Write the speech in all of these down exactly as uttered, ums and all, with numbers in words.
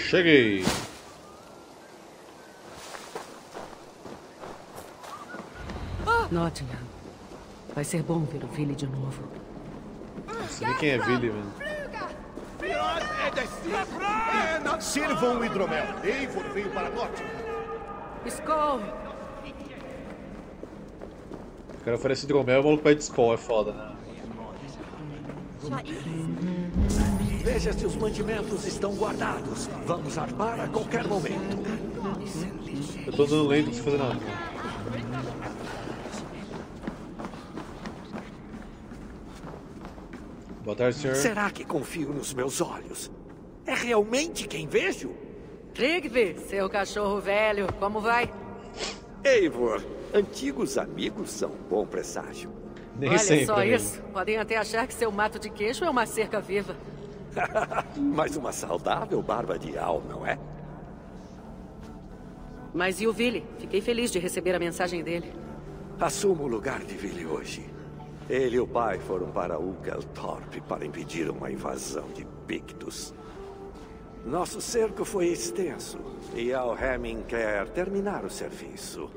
Cheguei! Nottingham. Vai ser bom ver o Vili de novo. Não sei nem quem é Vili, mano. Sirvam o hidromel. Eivor veio para Nottingham. Skoll! O cara oferece hidromel e o maluco pede Skoll, é foda, né? Veja se os mantimentos estão guardados. Vamos armar a qualquer momento. Eu tô andando lento sem fazer nada. Né? Boa tarde, senhor. Será que confio nos meus olhos? É realmente quem vejo? Rigby, seu cachorro velho, como vai? Eivor, antigos amigos são um bom presságio. Nem Olha sempre, só amigo. isso. Podem até achar que seu mato de queixo é uma cerca viva. Mas uma saudável barba de al, não é? Mas e o Vili? Fiquei feliz de receber a mensagem dele. Assumo o lugar de Vili hoje. Ele e o pai foram para Ugelthorpe para impedir uma invasão de Pictos. Nosso cerco foi extenso e Al Hemming quer terminar o serviço.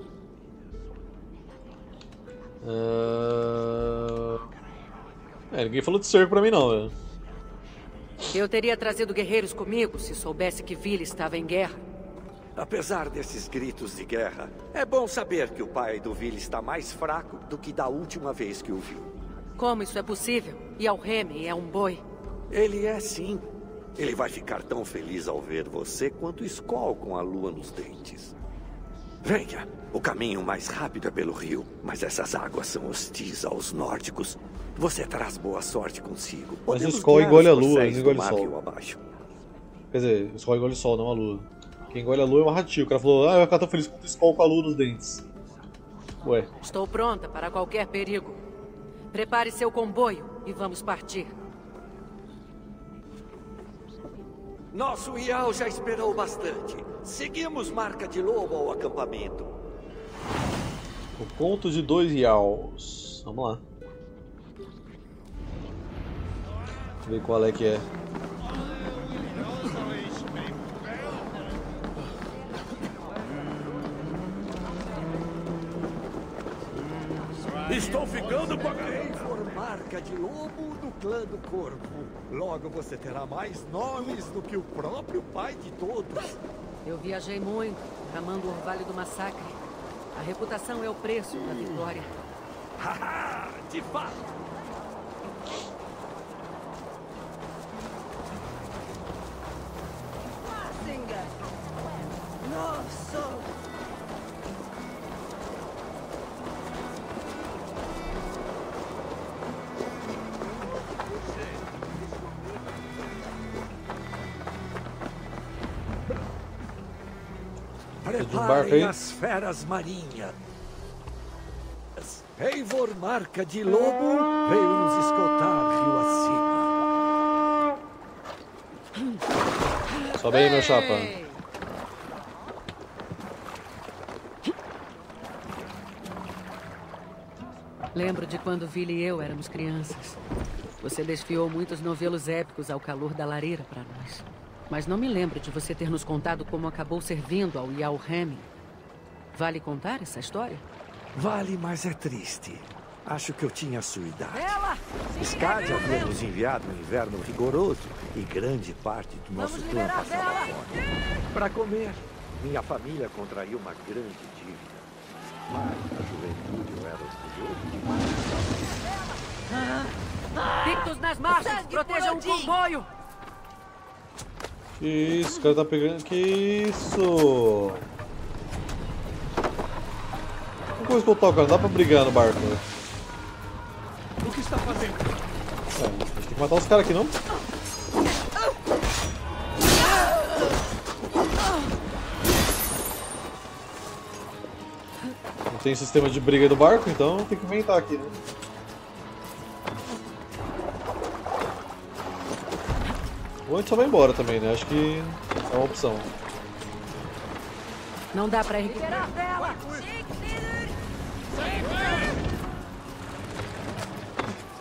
Uh... É, ninguém falou de cerco pra mim não, velho. Eu teria trazido guerreiros comigo se soubesse que Vili estava em guerra. Apesar desses gritos de guerra, é bom saber que o pai do Vili está mais fraco do que da última vez que o viu. Como isso é possível? E Al Hemming é um boi. Ele é sim. Ele vai ficar tão feliz ao ver você quanto Skoll com a lua nos dentes. Venha, o caminho mais rápido é pelo rio, mas essas águas são hostis aos nórdicos. Você traz boa sorte consigo. Mas o Podemos Skoll guiar engole a os lua, corcéis não engole do o mar sol. rio abaixo. Quer dizer, o Skoll engole o sol, não a lua. Quem engole a lua é uma ratinho. O cara falou, ah, vai ficar tão feliz quanto o Skoll com a lua nos dentes. Ué. Estou pronta para qualquer perigo. Prepare seu comboio e vamos partir. Nosso Ial já esperou bastante. Seguimos Marca de Lobo ao acampamento. O conto de dois Ials. Vamos lá. Ver qual é que é. Estou ficando com a Eivor, Marca de Lobo do clã do Corvo. Logo você terá mais nomes do que o próprio pai de todos. Eu viajei muito, tramando o Orvalho do Massacre. A reputação é o preço da vitória. Haha, de fato. Nossa! Preparem as feras marinhas. Eivor, Marca de Lobo, veio nos escoltar rio acima. Sobe aí, meu chapa. Lembro de quando Vili e eu éramos crianças. Você desfiou muitos novelos épicos ao calor da lareira para nós. Mas não me lembro de você ter nos contado como acabou servindo ao Ial Hemming. Vale contar essa história? Vale, mas é triste. Acho que eu tinha a sua idade. Ela! Skadi havia nos enviado um inverno rigoroso e grande parte do nosso Vamos clã liberar passava dela! fome. Para comer, minha família contraiu uma grande dívida. Mas na juventude eu era orgulhoso demais. Pictos nas margens! Protejam o comboio! Que isso, o cara tá pegando. Que isso? Não vou escoltar o cara, não dá pra brigar no barco. Né? O que está fazendo? É, a gente tem que matar os caras aqui, não? Não tem sistema de briga do barco, então tem que inventar aqui, né? Ou a gente só vai embora também, né? Acho que é uma opção. Não dá pra ir.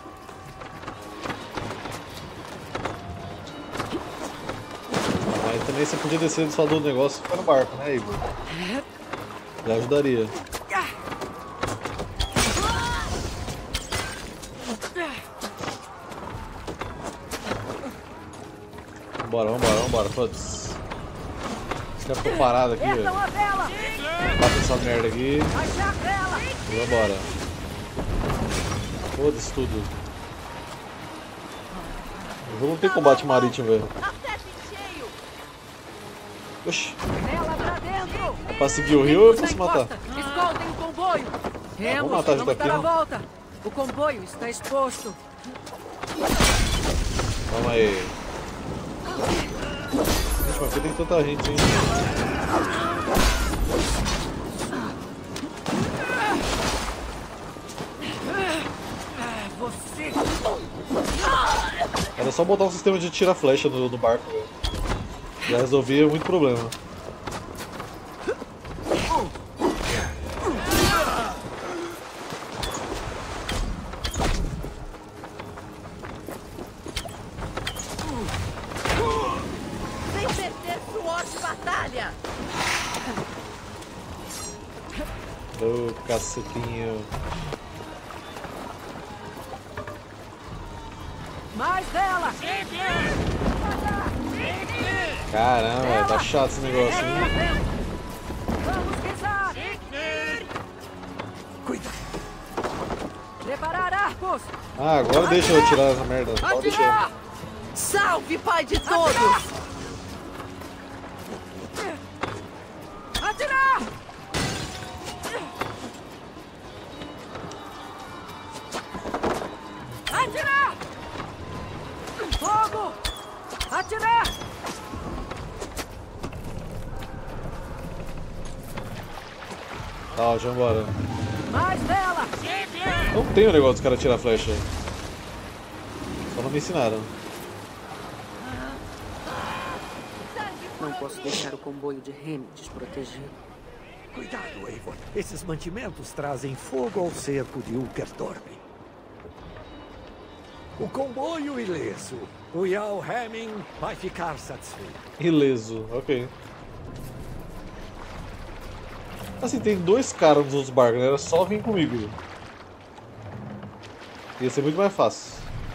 Vai também você podia descer só do negócio e ficar no barco, né, Eivor? Já ajudaria. Vambora, vambora, vambora, foda-se. Esse cara ficou parado aqui, velho. Bate essa merda aqui. E vambora. Foda-se tudo. O jogo não tem combate marítimo, velho. Oxi. Pra seguir o rio, eu posso matar. Escoltem o comboio. Remos, matar vamos aqui, dar a ó. volta. O comboio está exposto. Calma aí. Gente, mas aqui tem tanta gente, hein? Você... Era só botar um sistema de tira-flecha no, no barco, velho. Já resolvia muito problema. Sem perder suor de batalha! Ô, cacetinho. Mais dela! Caramba, tá chato esse negócio, hein? Vamos pisar! Cuida! Preparar arcos! Ah, agora deixa eu tirar essa merda. Pode deixar. Atirar! Salve, pai de todos! Atirar! Atirar! Fogo! Atirar! Tá, ó, já vambora. Mais dela! Não tem o negócio dos caras tirar flecha. Só não me ensinaram. Não posso deixar o comboio de Remy desprotegido. Cuidado, Eivor. Esses mantimentos trazem fogo ao cerco de Ulkerdorp. O comboio ileso. O Jarl Hemming vai ficar satisfeito. Ileso, ok. Assim, tem dois caras nos outros barcos, né? Era só vir comigo. Ia ser muito mais fácil.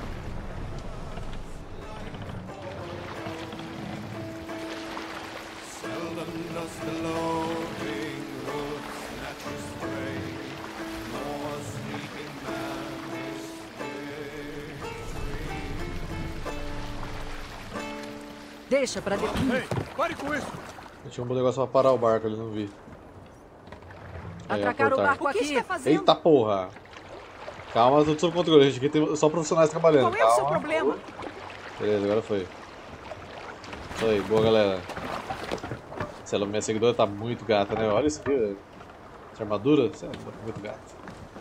Deixa pra depois. Ei, pare com isso! Eu tinha um negócio pra parar o barco, ele não vi. Aí, Atracar o aportar. barco O que aqui. está fazendo? Eita porra! Calma, tudo sob controle, gente. Aqui tem só profissionais trabalhando. Qual é o seu Calma. problema? Beleza, agora foi. Isso aí, boa galera. Essa minha seguidora tá muito gata, né? Olha isso aqui, velho. Essa armadura, essa é muito gata.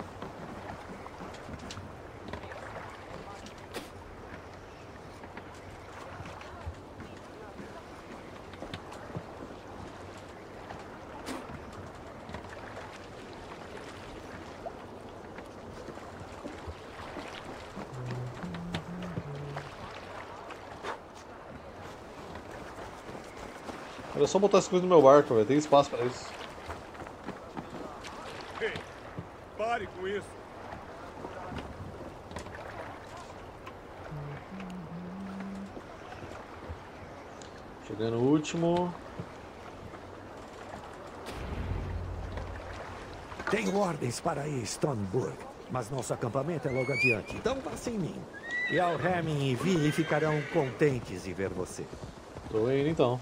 Era só botar as coisas no meu barco, velho. Tem espaço pra isso. Ei, pare com isso! Chegando o último. Tenho ordens para ir a Stoneburg, mas nosso acampamento é logo adiante, então vá sem mim. Jarl Hemming e Vi ficarão contentes de ver você. Tô indo então.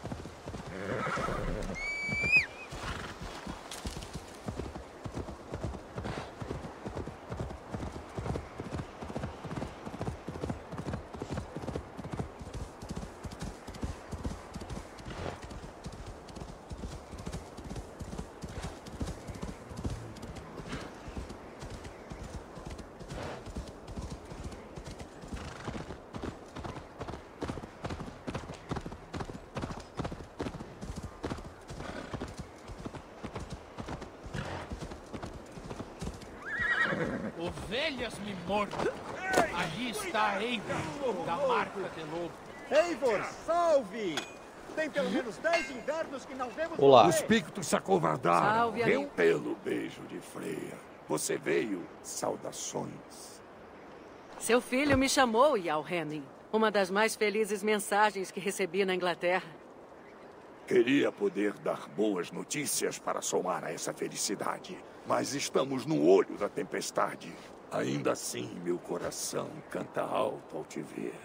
Ovelhas me mordam. Ali está Eivor, da marca de lobo. Eivor, salve! Tem pelo menos dez invernos que não vemos. Olá. Os Pictos se acovardaram. Salve, Meu amigo. pelo beijo de Freya. Você veio, saudações. Seu filho me chamou, Jarl Henning. Uma das mais felizes mensagens que recebi na Inglaterra. Queria poder dar boas notícias para somar a essa felicidade, mas estamos no olho da tempestade. Ainda assim, meu coração canta alto ao te ver.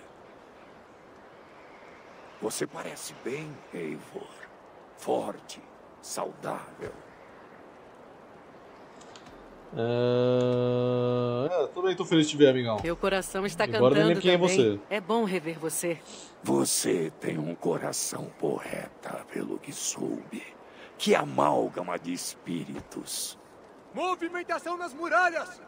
Você parece bem, Eivor. Forte, saudável. Uh... É, também tô feliz de te ver, amigão. Meu coração está Embora nem cantando lembre quem é também. você. É bom rever você. Você tem um coração poeta, pelo que soube. Que amálgama de espíritos. Movimentação nas muralhas!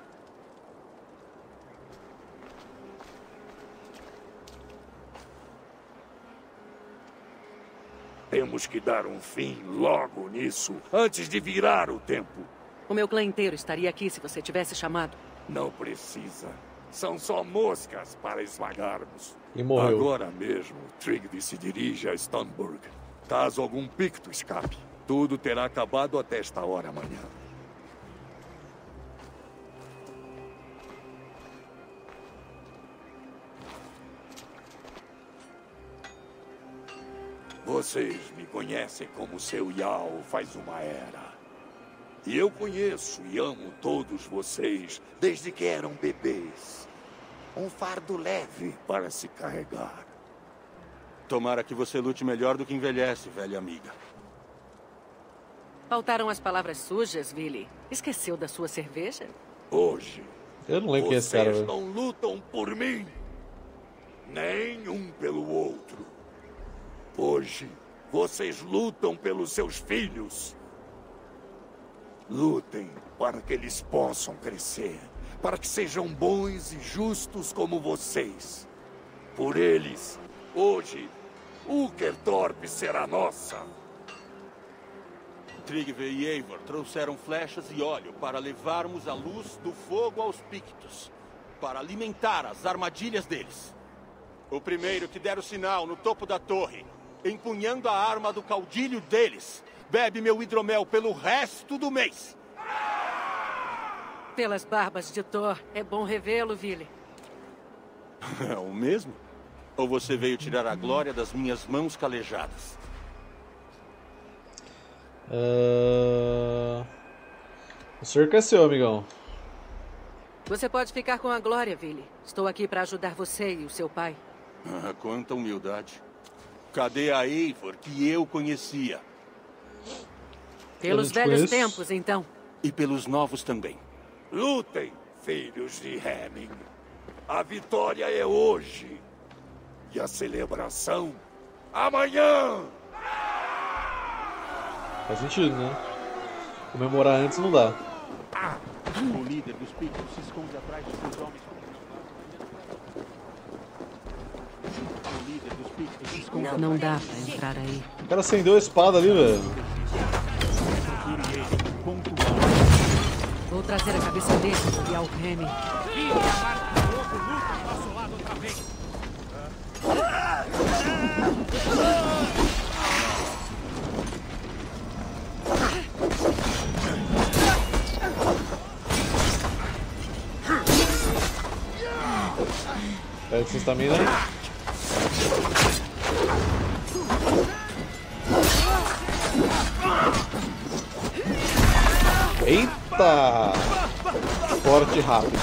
Temos que dar um fim logo nisso, antes de virar o tempo. O meu clã inteiro estaria aqui se você tivesse chamado. Não precisa. São só moscas para esmagarmos. E morreu. Agora mesmo, Tryggvi se dirige a Stonburg. Caso algum Picto escape, tudo terá acabado até esta hora amanhã. Vocês me conhecem como seu Jarl faz uma era. E eu conheço e amo todos vocês desde que eram bebês. Um fardo leve para se carregar. Tomara que você lute melhor do que envelhece, velha amiga. Faltaram as palavras sujas, Vili. Esqueceu da sua cerveja? Hoje, Eu não lembro quem é esse cara, vocês velho. não lutam por mim, nem um pelo outro. Hoje, vocês lutam pelos seus filhos. Lutem para que eles possam crescer, para que sejam bons e justos como vocês. Por eles, hoje, Ukertorp será nossa. Tryggvi e Eivor trouxeram flechas e óleo para levarmos a luz do fogo aos Pictos, para alimentar as armadilhas deles. O primeiro que der o sinal no topo da torre, empunhando a arma do caudilho deles, bebe meu hidromel pelo resto do mês. Pelas barbas de Thor, é bom revê-lo, Vili. É o mesmo? Ou você veio tirar a glória das minhas mãos calejadas? Uh... O cerco é seu, amigão. Você pode ficar com a glória, Vili. Estou aqui para ajudar você e o seu pai. Ah, quanta humildade. Cadê a Eivor que eu conhecia? Pelos te velhos conheço. tempos, então. E pelos novos também. Lutem, filhos de Hemming. A vitória é hoje. E a celebração, amanhã! Faz sentido, né? Comemorar antes não dá. O líder dos Pictos se esconde atrás de seus homens. O líder dos Pictos se esconde Não dá pra entrar aí. O cara acendeu a espada ali, velho. Vou trazer a cabeça dele e ao Henning. Pega essa estamina. Eita! Forte e rápido.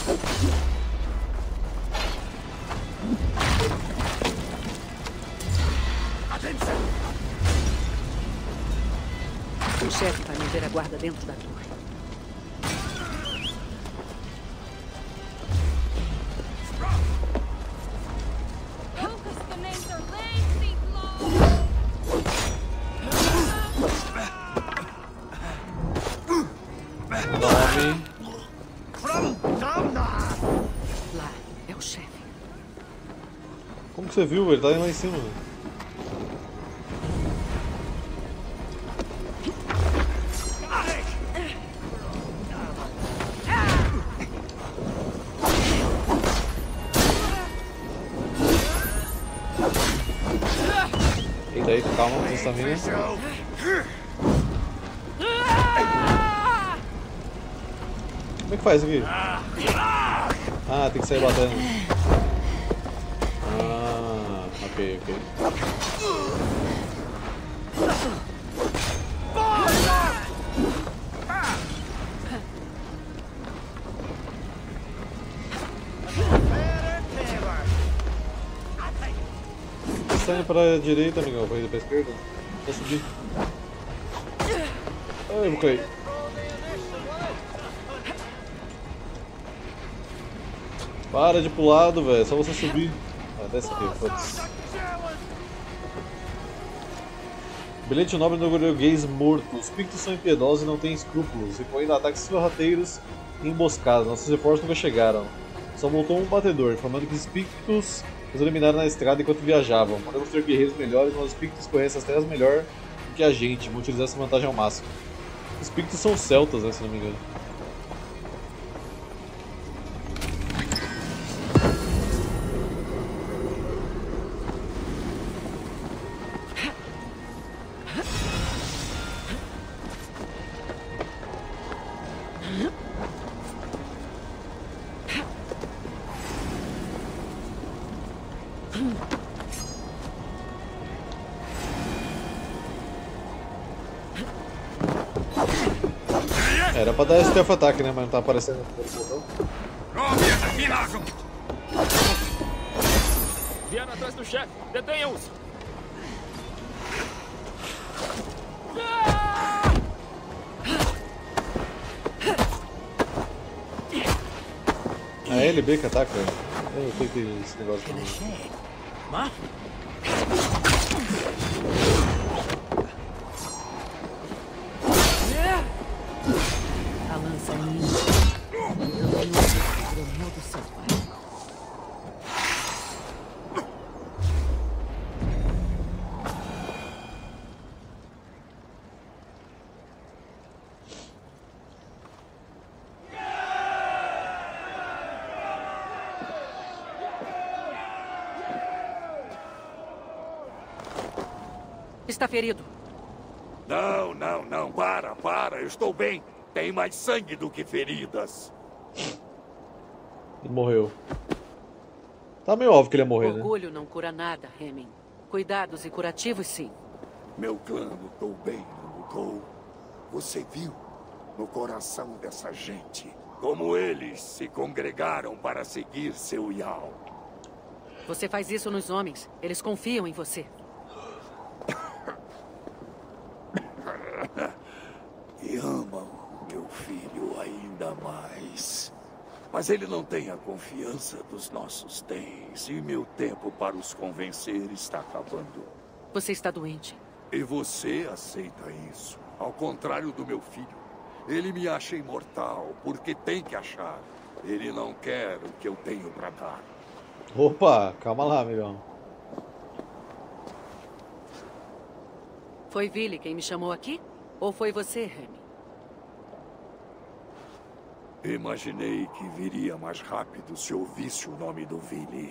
O chefe vai manter a guarda dentro da torre. Nome. Lá é o chefe. Como que você viu? Ele tá lá em cima. Eita, eita, calma, com estamina. Como é que faz aqui? Ah, tem que sair batendo. Ah, ok, ok. Tá indo pra direita, amigão, vai indo pra esquerda. Vou subir. Ai, eu vou cair. Para de pular, lado, velho, só você subir. Ah, desce aqui, foda-se. Bilhete nobre do norueguês morto. Os pictos são impiedosos e não têm escrúpulos, incluindo ataques sorrateiros e emboscadas. Nossos reforços nunca chegaram. Só voltou um batedor, informando que os pictos os eliminaram na estrada enquanto viajavam. Podemos ter guerreiros melhores, mas os pictos conhecem as terras melhor do que a gente. Vamos utilizar essa vantagem ao máximo. Os pictos são celtas, né, se não me engano. Era pra dar stealth attack, né? Mas não tá aparecendo no botão. Vieram atrás do chefe. Detenham-os. Ah, é L B que ataca? Eu tenho que ter esse negócio também. A lança minha. Então, o hidromel do seu pai. Está ferido. Não, não, não. Para, para. Eu estou bem. Tem mais sangue do que feridas. Ele morreu. Tá meio óbvio que ele ia morrer, né? Orgulho não cura nada, Hemming. Cuidados e curativos, sim. Meu clã lutou bem, não lutou? Você viu? No coração dessa gente. Como eles se congregaram para seguir seu Yao. Você faz isso nos homens. Eles confiam em você. E amam meu filho ainda mais. Mas ele não tem a confiança dos nossos tens. E meu tempo para os convencer está acabando. Você está doente. E você aceita isso. Ao contrário do meu filho. Ele me acha imortal, porque tem que achar. Ele não quer o que eu tenho para dar. Opa, calma lá, amigão. Foi Vili quem me chamou aqui? Ou foi você, Hemming? Imaginei que viria mais rápido se ouvisse o nome do Vili.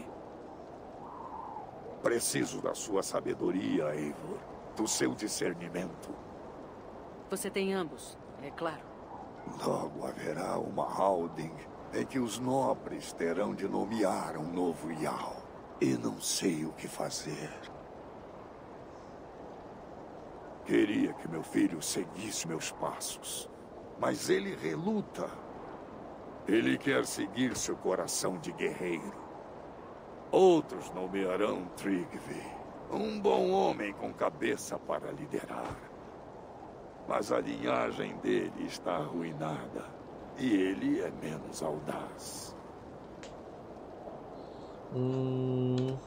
Preciso da sua sabedoria, Eivor. Do seu discernimento. Você tem ambos, é claro. Logo haverá uma Halding em que os nobres terão de nomear um novo Yao. E não sei o que fazer. Queria que meu filho seguisse meus passos. Mas ele reluta. Ele quer seguir seu coração de guerreiro. Outros nomearão Tryggvi. Um bom homem com cabeça para liderar. Mas a linhagem dele está arruinada. E ele é menos audaz. Hum...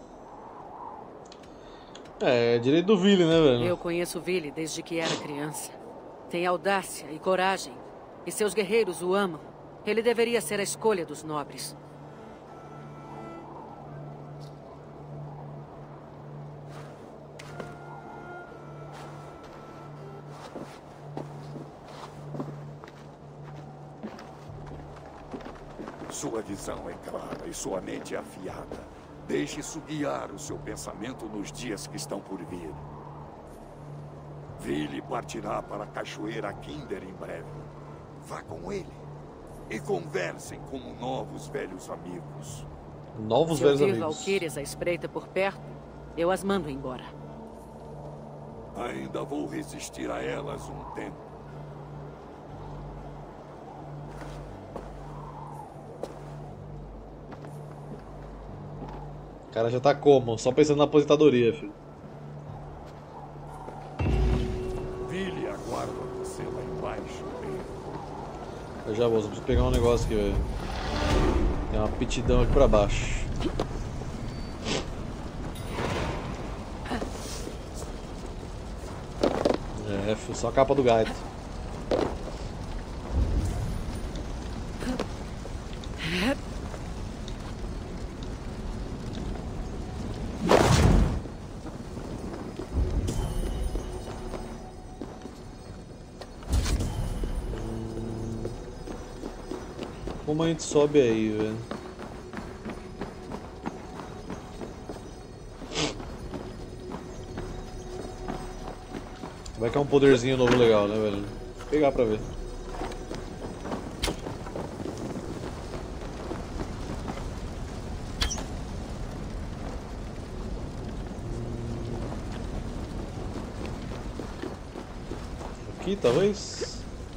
É, é direito do Vili, né, velho? Eu conheço o Vili desde que era criança. Tem audácia e coragem. E seus guerreiros o amam. Ele deveria ser a escolha dos nobres. Sua visão é clara e sua mente é afiada. Deixe isso guiar o seu pensamento nos dias que estão por vir. Vili partirá para a Cachoeira Kinder em breve. Vá com ele e conversem como novos velhos amigos. Novos Se eu velhos vir amigos. valquírias à espreita por perto, eu as mando embora. Ainda vou resistir a elas um tempo. O cara já tá como? Só pensando na aposentadoria, filho. Vili aguarda você lá embaixo. Eu já vou, só preciso pegar um negócio aqui, velho. Tem uma pitidão aqui pra baixo. É, filho, só a capa do gato. Como a gente sobe aí, velho? Vai que é um poderzinho novo legal, né, velho? Vou pegar pra ver. Aqui, talvez?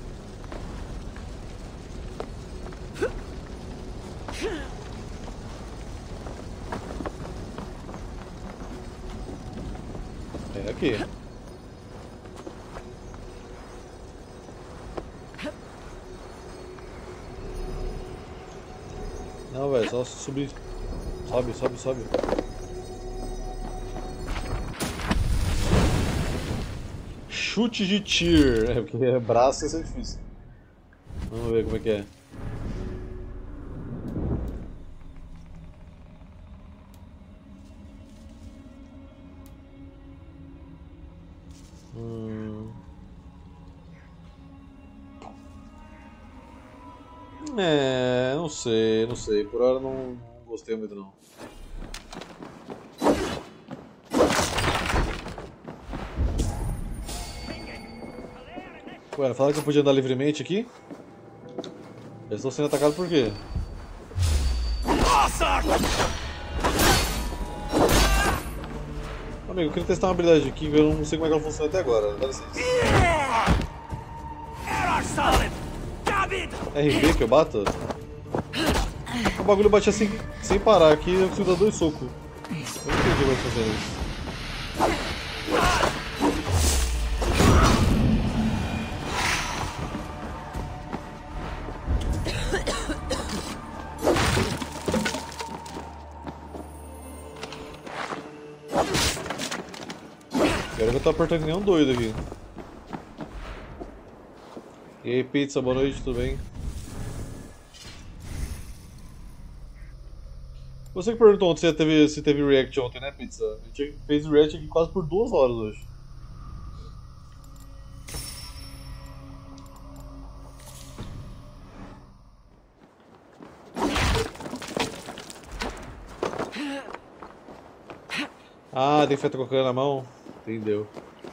É aqui. Não, velho, só subir. Sobe, sobe, sobe. Chute de tir. É, porque é braço isso é difícil. Vamos ver como é que é. Hum. É, não sei, não sei. Por hora não, não gostei muito não. Ué, falaram que eu podia andar livremente aqui? Eu estou sendo atacado por quê? Amigo, eu queria testar uma habilidade aqui que eu não sei como é que ela funciona até agora. Dá licença. R B que eu bato? O bagulho bate assim sem parar aqui, eu preciso dar dois socos. Eu não entendi como é que funciona isso. Agora que eu tô apertando que nem um doido aqui. E aí, pizza, boa noite, tudo bem? Você que perguntou ontem se teve, se teve react ontem, né, pizza? A gente fez react aqui quase por duas horas hoje. Ah, tem feta colocando na mão? Entendeu.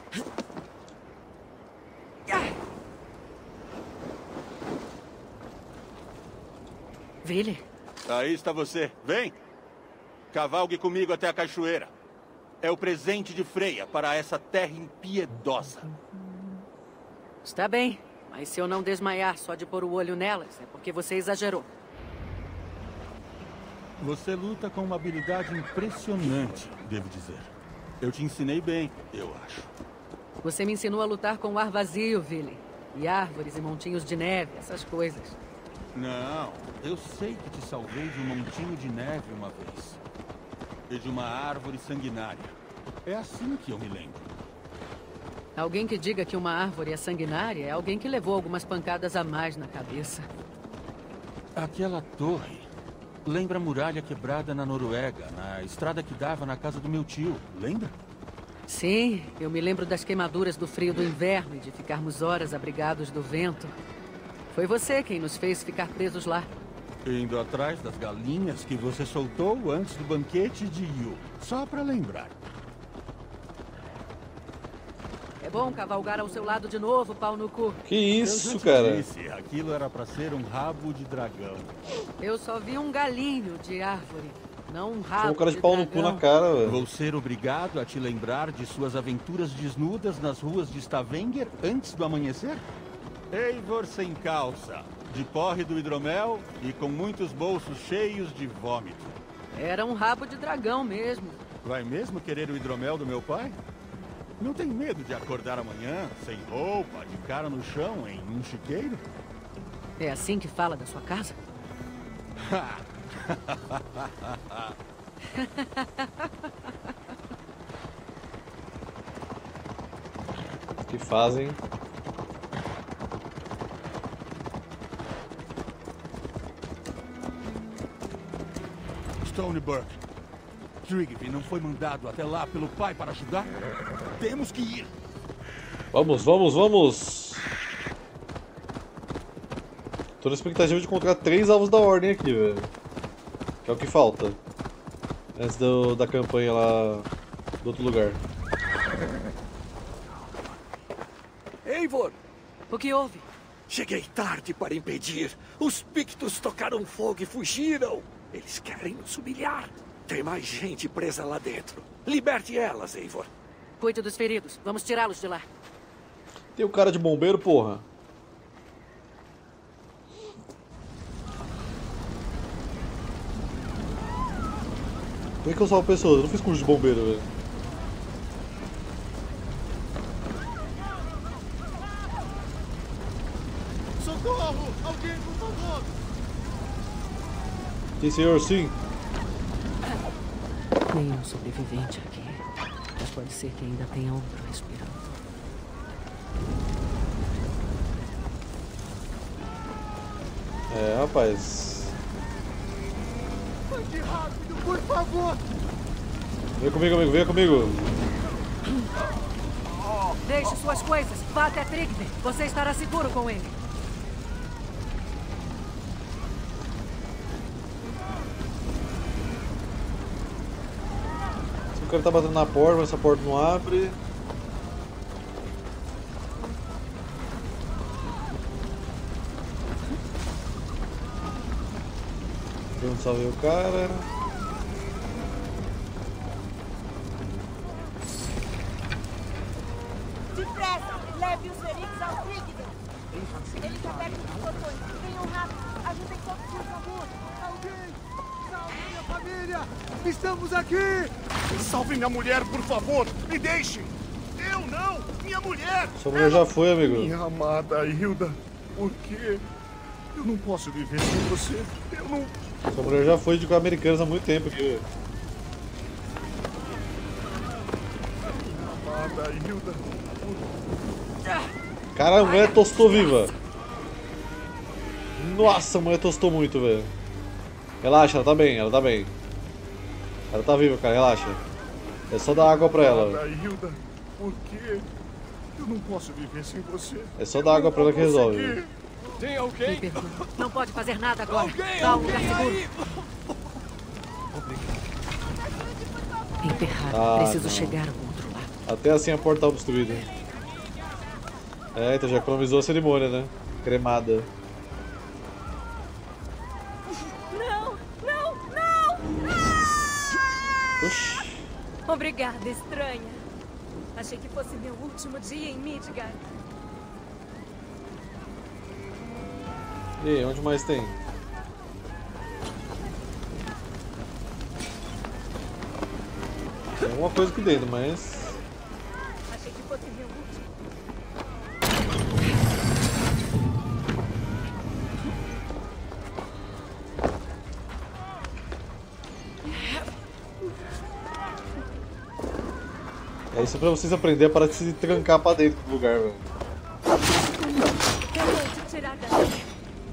Vili? Aí está você. Vem! Cavalgue comigo até a cachoeira. É o presente de Freya para essa terra impiedosa. Está bem, mas se eu não desmaiar só de pôr o olho nelas, é porque você exagerou. Você luta com uma habilidade impressionante, devo dizer. Eu te ensinei bem, eu acho. Você me ensinou a lutar com o ar vazio, Vili. E árvores e montinhos de neve, essas coisas. Não, eu sei que te salvei de um montinho de neve uma vez. E de uma árvore sanguinária. É assim que eu me lembro. Alguém que diga que uma árvore é sanguinária é alguém que levou algumas pancadas a mais na cabeça. Aquela torre lembra a muralha quebrada na Noruega, na estrada que dava na casa do meu tio, lembra? Sim, eu me lembro das queimaduras do frio do inverno e de ficarmos horas abrigados do vento. Foi você quem nos fez ficar presos lá. Indo atrás das galinhas que você soltou antes do banquete de Yu. Só pra lembrar. É bom cavalgar ao seu lado de novo, pau no cu. Que isso, Eu já te cara? disse, aquilo era pra ser um rabo de dragão. Eu só vi um galinho de árvore, não um rabo Sou um cara de de pau no cu dragão. na cara, velho. Vou ser obrigado a te lembrar de suas aventuras desnudas nas ruas de Stavanger antes do amanhecer? Eivor sem calça, de porre do hidromel e com muitos bolsos cheios de vômito. Era um rabo de dragão mesmo. Vai mesmo querer o hidromel do meu pai? Não tem medo de acordar amanhã, sem roupa, de cara no chão, em um chiqueiro? É assim que fala da sua casa? Que fazem? Stoneburg. Trigby não foi mandado até lá pelo pai para ajudar? Temos que ir. Vamos, vamos, vamos! Tô na expectativa de encontrar três alvos da ordem aqui, velho. Que é o que falta. Antes do, da campanha lá do outro lugar. Eivor! O que houve? Cheguei tarde para impedir. Os Pictos tocaram fogo e fugiram. Eles querem nos humilhar. Tem mais gente presa lá dentro. Liberte elas, Eivor. Cuide dos feridos. Vamos tirá-los de lá. Tem o cara de bombeiro, porra. Como é que eu salvo pessoas? Eu não fiz curso de bombeiro, velho. Socorro! Alguém, por favor! Sim, senhor, sim. Nenhum sobrevivente aqui. Mas pode ser que ainda tenha outro respirando. É, rapaz. Ande rápido, por favor! Vem comigo, amigo, vem comigo. Deixe suas coisas. Vá até Trigby. Você estará seguro com ele. O cara tá batendo na porta, mas essa porta não abre. Eu não salvei o cara. Depressa! Leve os feridos ao Trigby! Ele tá perto dos portões. Venham rápido! Ajudem todos, por favor! Alguém! Salve minha família! Estamos aqui! Salve minha mulher, por favor! Me deixe! Eu não! Minha mulher! Sua mulher já foi, amigo. Minha amada Hilda, por quê? Eu não posso viver sem você. Eu não... Sua mulher já foi de Americanas há muito tempo aqui, velho. Amada Hilda, Cara, a mulher tostou viva. Nossa, a mulher tostou muito, velho. Relaxa, ela tá bem, ela tá bem. Ela tá viva, cara, relaxa. É só dar água pra ela. amada Hilda, por quê? Eu não posso viver sem você. É só dar água pra ela que resolve. Tem alguém? Me perdoe. Não pode fazer nada agora. Alguém, Vá a um lugar alguém seguro. aí! Emperrado. Ah, Preciso não. chegar ao outro lado. Até assim a porta tá obstruída. É, então já economizou a cerimônia, né? Cremada. Não! Não! Não! Oxi. Obrigada, estranha. Achei que fosse meu último dia em Midgard. E aí, onde mais tem? Tem alguma coisa aqui dentro, mas... Achei que fosse meu último. É isso pra vocês aprenderem a parar de se trancar pra dentro do lugar, velho. Eu vou te tirar daqui.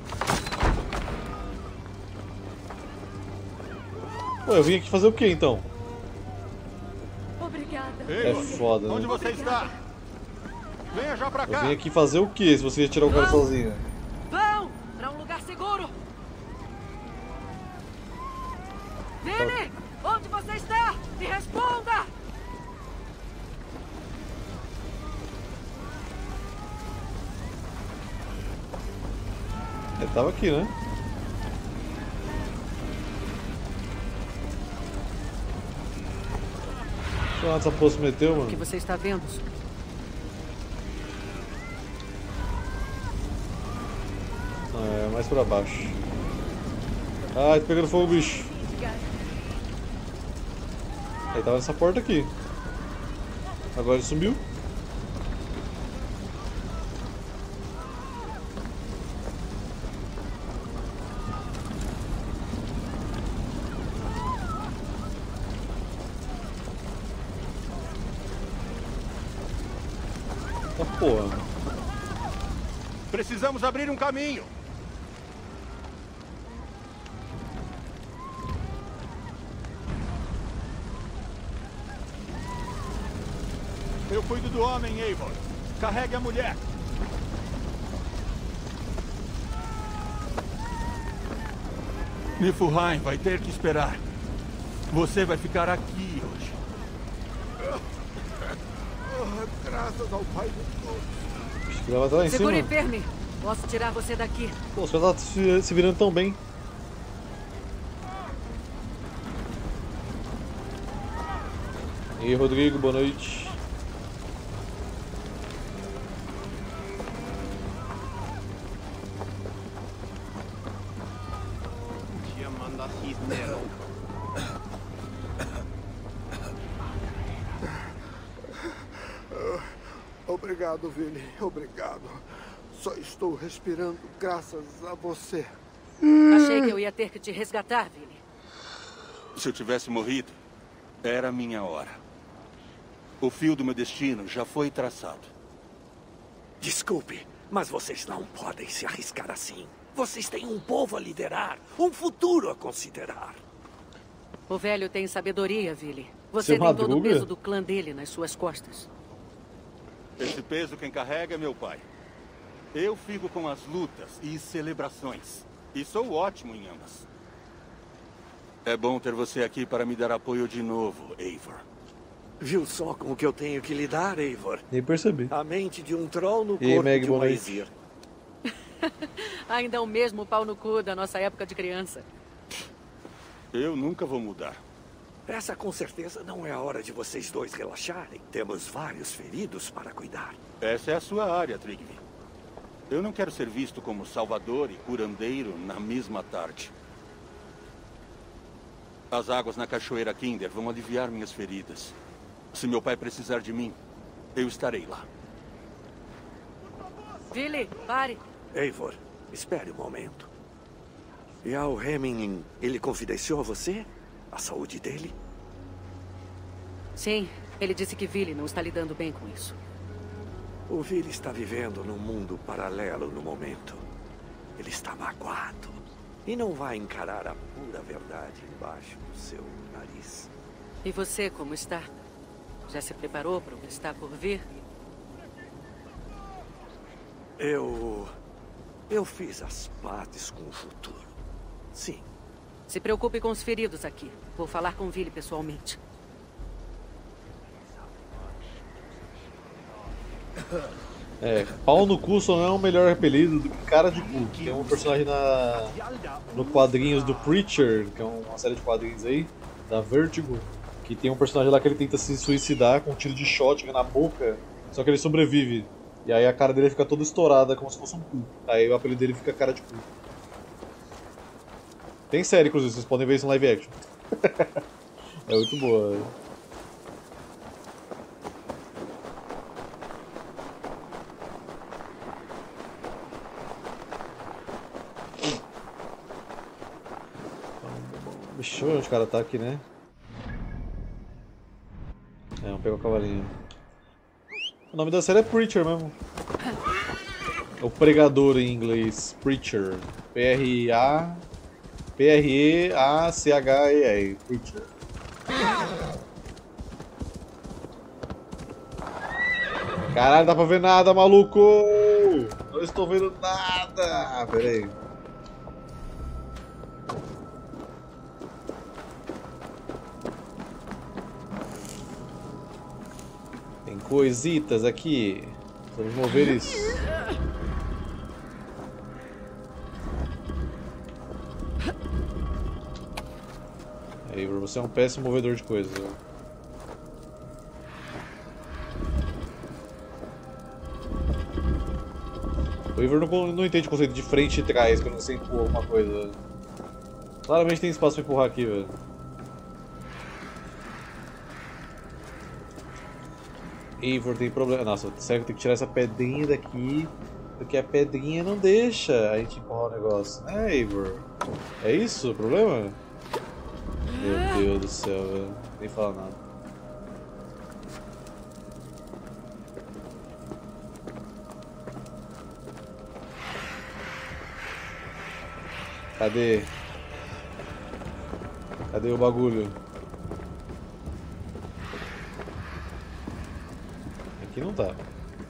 Pô, eu vim aqui fazer o que então? Obrigada. É foda, Onde né? você está? Venha já pra Eu cá. vim aqui fazer o que se você ia tirar o cara sozinho? Vão! Pra um lugar seguro! tava aqui, né? Deixa eu ver onde essa porra se meteu, mano. O que você está vendo? É, mais pra baixo. Ai, tô pegando fogo, bicho. Ele tava nessa porta aqui. Agora ele sumiu. Tá porra. Precisamos abrir um caminho. Eu cuido do homem, Eivor. Carregue a mulher. Niflheim vai ter que esperar. Você vai ficar aqui hoje. Graças ao Pai de todos. Acho que ela tá lá em Segure cima. firme. Posso tirar você daqui. Pô, os caras estão se virando tão bem. E aí, Rodrigo, boa noite. Obrigado, Vili. Obrigado. Só estou respirando graças a você. Achei que eu ia ter que te resgatar, Vili. Se eu tivesse morrido, era minha hora. O fio do meu destino já foi traçado. Desculpe, mas vocês não podem se arriscar assim. Vocês têm um povo a liderar, um futuro a considerar. O velho tem sabedoria, Vili. Você Você tem todo o madruga? peso do clã dele nas suas costas. Esse peso quem carrega é meu pai. Eu fico com as lutas e celebrações. E sou ótimo em ambas. É bom ter você aqui para me dar apoio de novo, Eivor. Viu só com o que eu tenho que lidar, Eivor? Nem percebi. A mente de um troll no E aí, corpo Meg, de boa uma noite. Aesir. Ainda é o mesmo pau no cu da nossa época de criança. Eu nunca vou mudar. Essa com certeza não é a hora de vocês dois relaxarem. Temos vários feridos para cuidar. Essa é a sua área, Tryggvi. Eu não quero ser visto como salvador e curandeiro na mesma tarde. As águas na cachoeira Kinder vão aliviar minhas feridas. Se meu pai precisar de mim, eu estarei lá. Vili, pare. Eivor, espere um momento. E ao Hemingway, ele confidenciou a você? A saúde dele? Sim, ele disse que Vili não está lidando bem com isso. O Vili está vivendo num mundo paralelo no momento. Ele está magoado. E não vai encarar a pura verdade embaixo do seu nariz. E você, como está? Já se preparou para o que está por vir? Eu... Eu fiz as pazes com o futuro. Sim. Se preocupe com os feridos aqui. Vou falar com Vili pessoalmente. É, pau no cu só não é um melhor apelido do que cara de cu. Tem um personagem na, no quadrinhos do Preacher, que é uma série de quadrinhos aí, da Vertigo, que tem um personagem lá que ele tenta se suicidar com um tiro de shotgun na boca, só que ele sobrevive. E aí a cara dele fica toda estourada, como se fosse um cu. Aí o apelido dele fica cara de cu. Tem série, inclusive, vocês podem ver isso em live action. É muito boa. Deixa eu ver onde o cara tá aqui, né? É, vamos pegar o cavalinho. O nome da série é Preacher mesmo. É o pregador em inglês. Preacher. P R A P R E A C H E R. Preacher. Caralho, dá pra ver nada, maluco! Não estou vendo nada! Pera aí. Tem coisitas aqui. Vamos mover isso. Eivor, você é um péssimo movedor de coisas. O Eivor não, não entende o conceito de frente e trás quando você empurra alguma coisa. Claramente tem espaço pra empurrar aqui, velho. Eivor tem problema. Nossa, sério que tem que tirar essa pedrinha daqui. Porque a pedrinha não deixa a gente empurrar o negócio, né, Eivor? É isso o problema? Meu Deus do céu, velho. Nem fala nada. Cadê? Cadê o bagulho? Aqui não tá.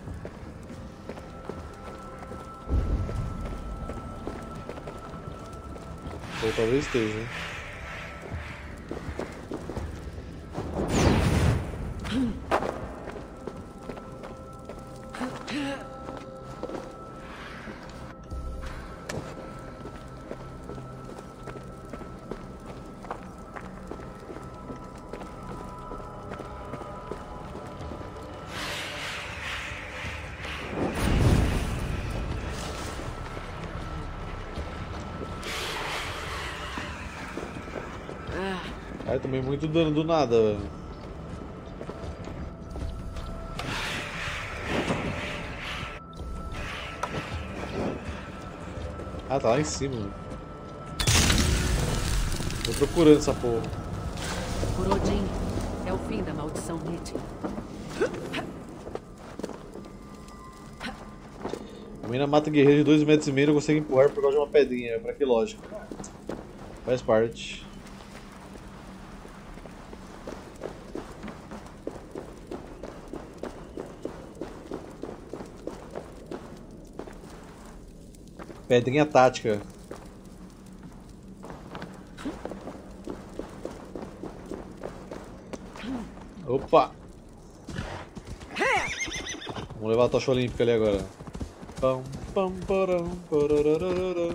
Ou talvez esteja. Ai, tomei muito dano do nada, velho. Ah, tá lá em cima. Tô procurando essa porra. Por Odin, é o fim da maldição Nit. A mina mata guerreiro de dois metros e meio e não consegue empurrar por causa de uma pedrinha. Pra que lógica? Faz parte. Pedrinha tática. Opa! Vamos levar a tocha olímpica ali agora. Pam, pam, param, parararara.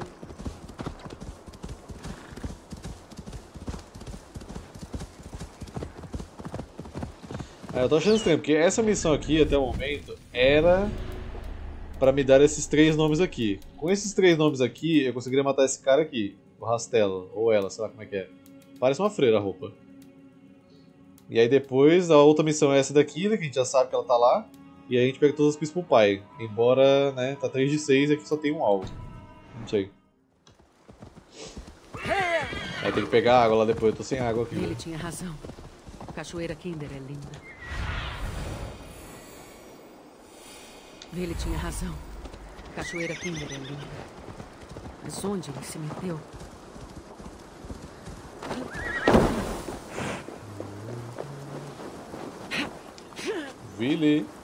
É, eu tô achando estranho, porque essa missão aqui, até o momento, era pra me dar esses três nomes aqui. Com esses três nomes aqui, eu conseguiria matar esse cara aqui, o Rastelo, ou ela, sei lá como é que é. Parece uma freira a roupa. E aí depois, a outra missão é essa daqui, né, que a gente já sabe que ela tá lá. E aí a gente pega todas as pistas pro pai. Embora, né, tá três de seis e aqui só tem um alvo. Não sei. Aí tem que pegar água lá depois, eu tô sem água aqui. Ele tinha razão. Cachoeira Kinder é linda. Ele tinha razão. Cachoeira Kinder é linda. Mas onde ele se meteu? Vili.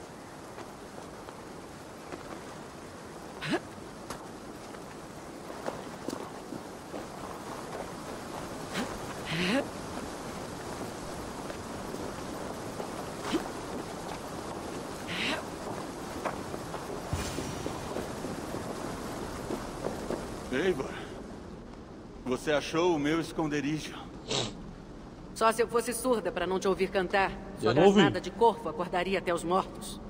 Eivor, você achou o meu esconderijo? Só se eu fosse surda para não te ouvir cantar. Sua Eu não ouvi. granada de corvo acordaria até os mortos.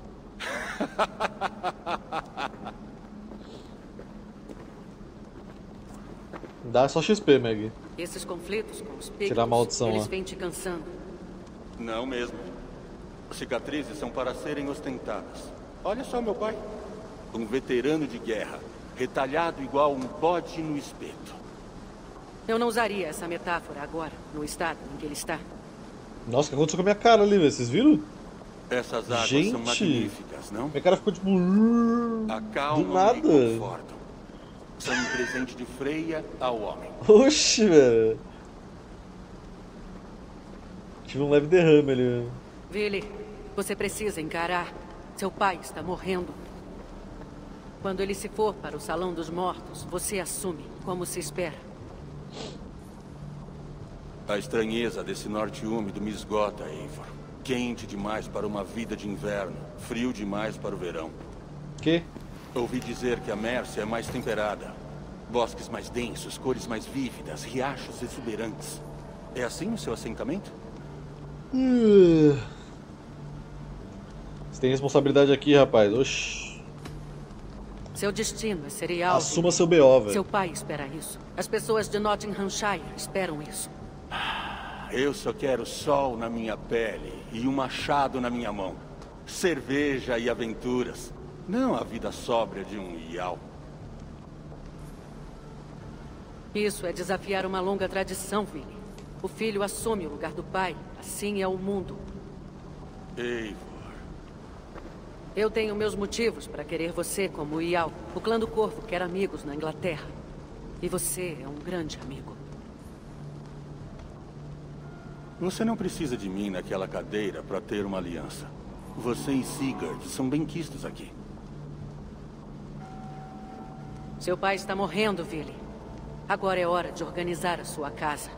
Dá só X P, Meg. Esses conflitos com os pictos, Tirar a maldição eles lá. vêm te cansando. Não mesmo. Cicatrizes são para serem ostentadas. Olha só meu pai. Um veterano de guerra, retalhado igual um bode no espeto. Eu não usaria essa metáfora agora, no estado em que ele está. Nossa, o que aconteceu com a minha cara ali, velho? Vocês viram? Essas águas Gente. são magníficas, não? Minha cara ficou tipo... Acalmam Do nada. e confortam. São um presente de Freya ao homem. Oxi, velho. Tive um leve derrame ali, velho. Vili, você precisa encarar. Seu pai está morrendo. Quando ele se for para o Salão dos Mortos, você assume, como se espera. A estranheza desse norte úmido me esgota, Eivor. Quente demais para uma vida de inverno, frio demais para o verão. Que? Ouvi dizer que a Mércia é mais temperada. Bosques mais densos, cores mais vívidas, riachos exuberantes. É assim o seu assentamento? Uh. Você tem responsabilidade aqui, rapaz. Oxi. Seu destino é ser Eyal. Assuma seu B O, velho. Seu pai espera isso. As pessoas de Nottinghamshire esperam isso. Eu só quero sol na minha pele e um machado na minha mão. Cerveja e aventuras. Não a vida sóbria de um Eyal. Isso é desafiar uma longa tradição, Vili. O filho assume o lugar do pai. Assim é o mundo. Eivor. Eu tenho meus motivos para querer você como Eyal. O clã do Corvo quer amigos na Inglaterra. E você é um grande amigo. Você não precisa de mim naquela cadeira para ter uma aliança. Você e Sigurd são bem-quistos aqui. Seu pai está morrendo, Vili. Agora é hora de organizar a sua casa.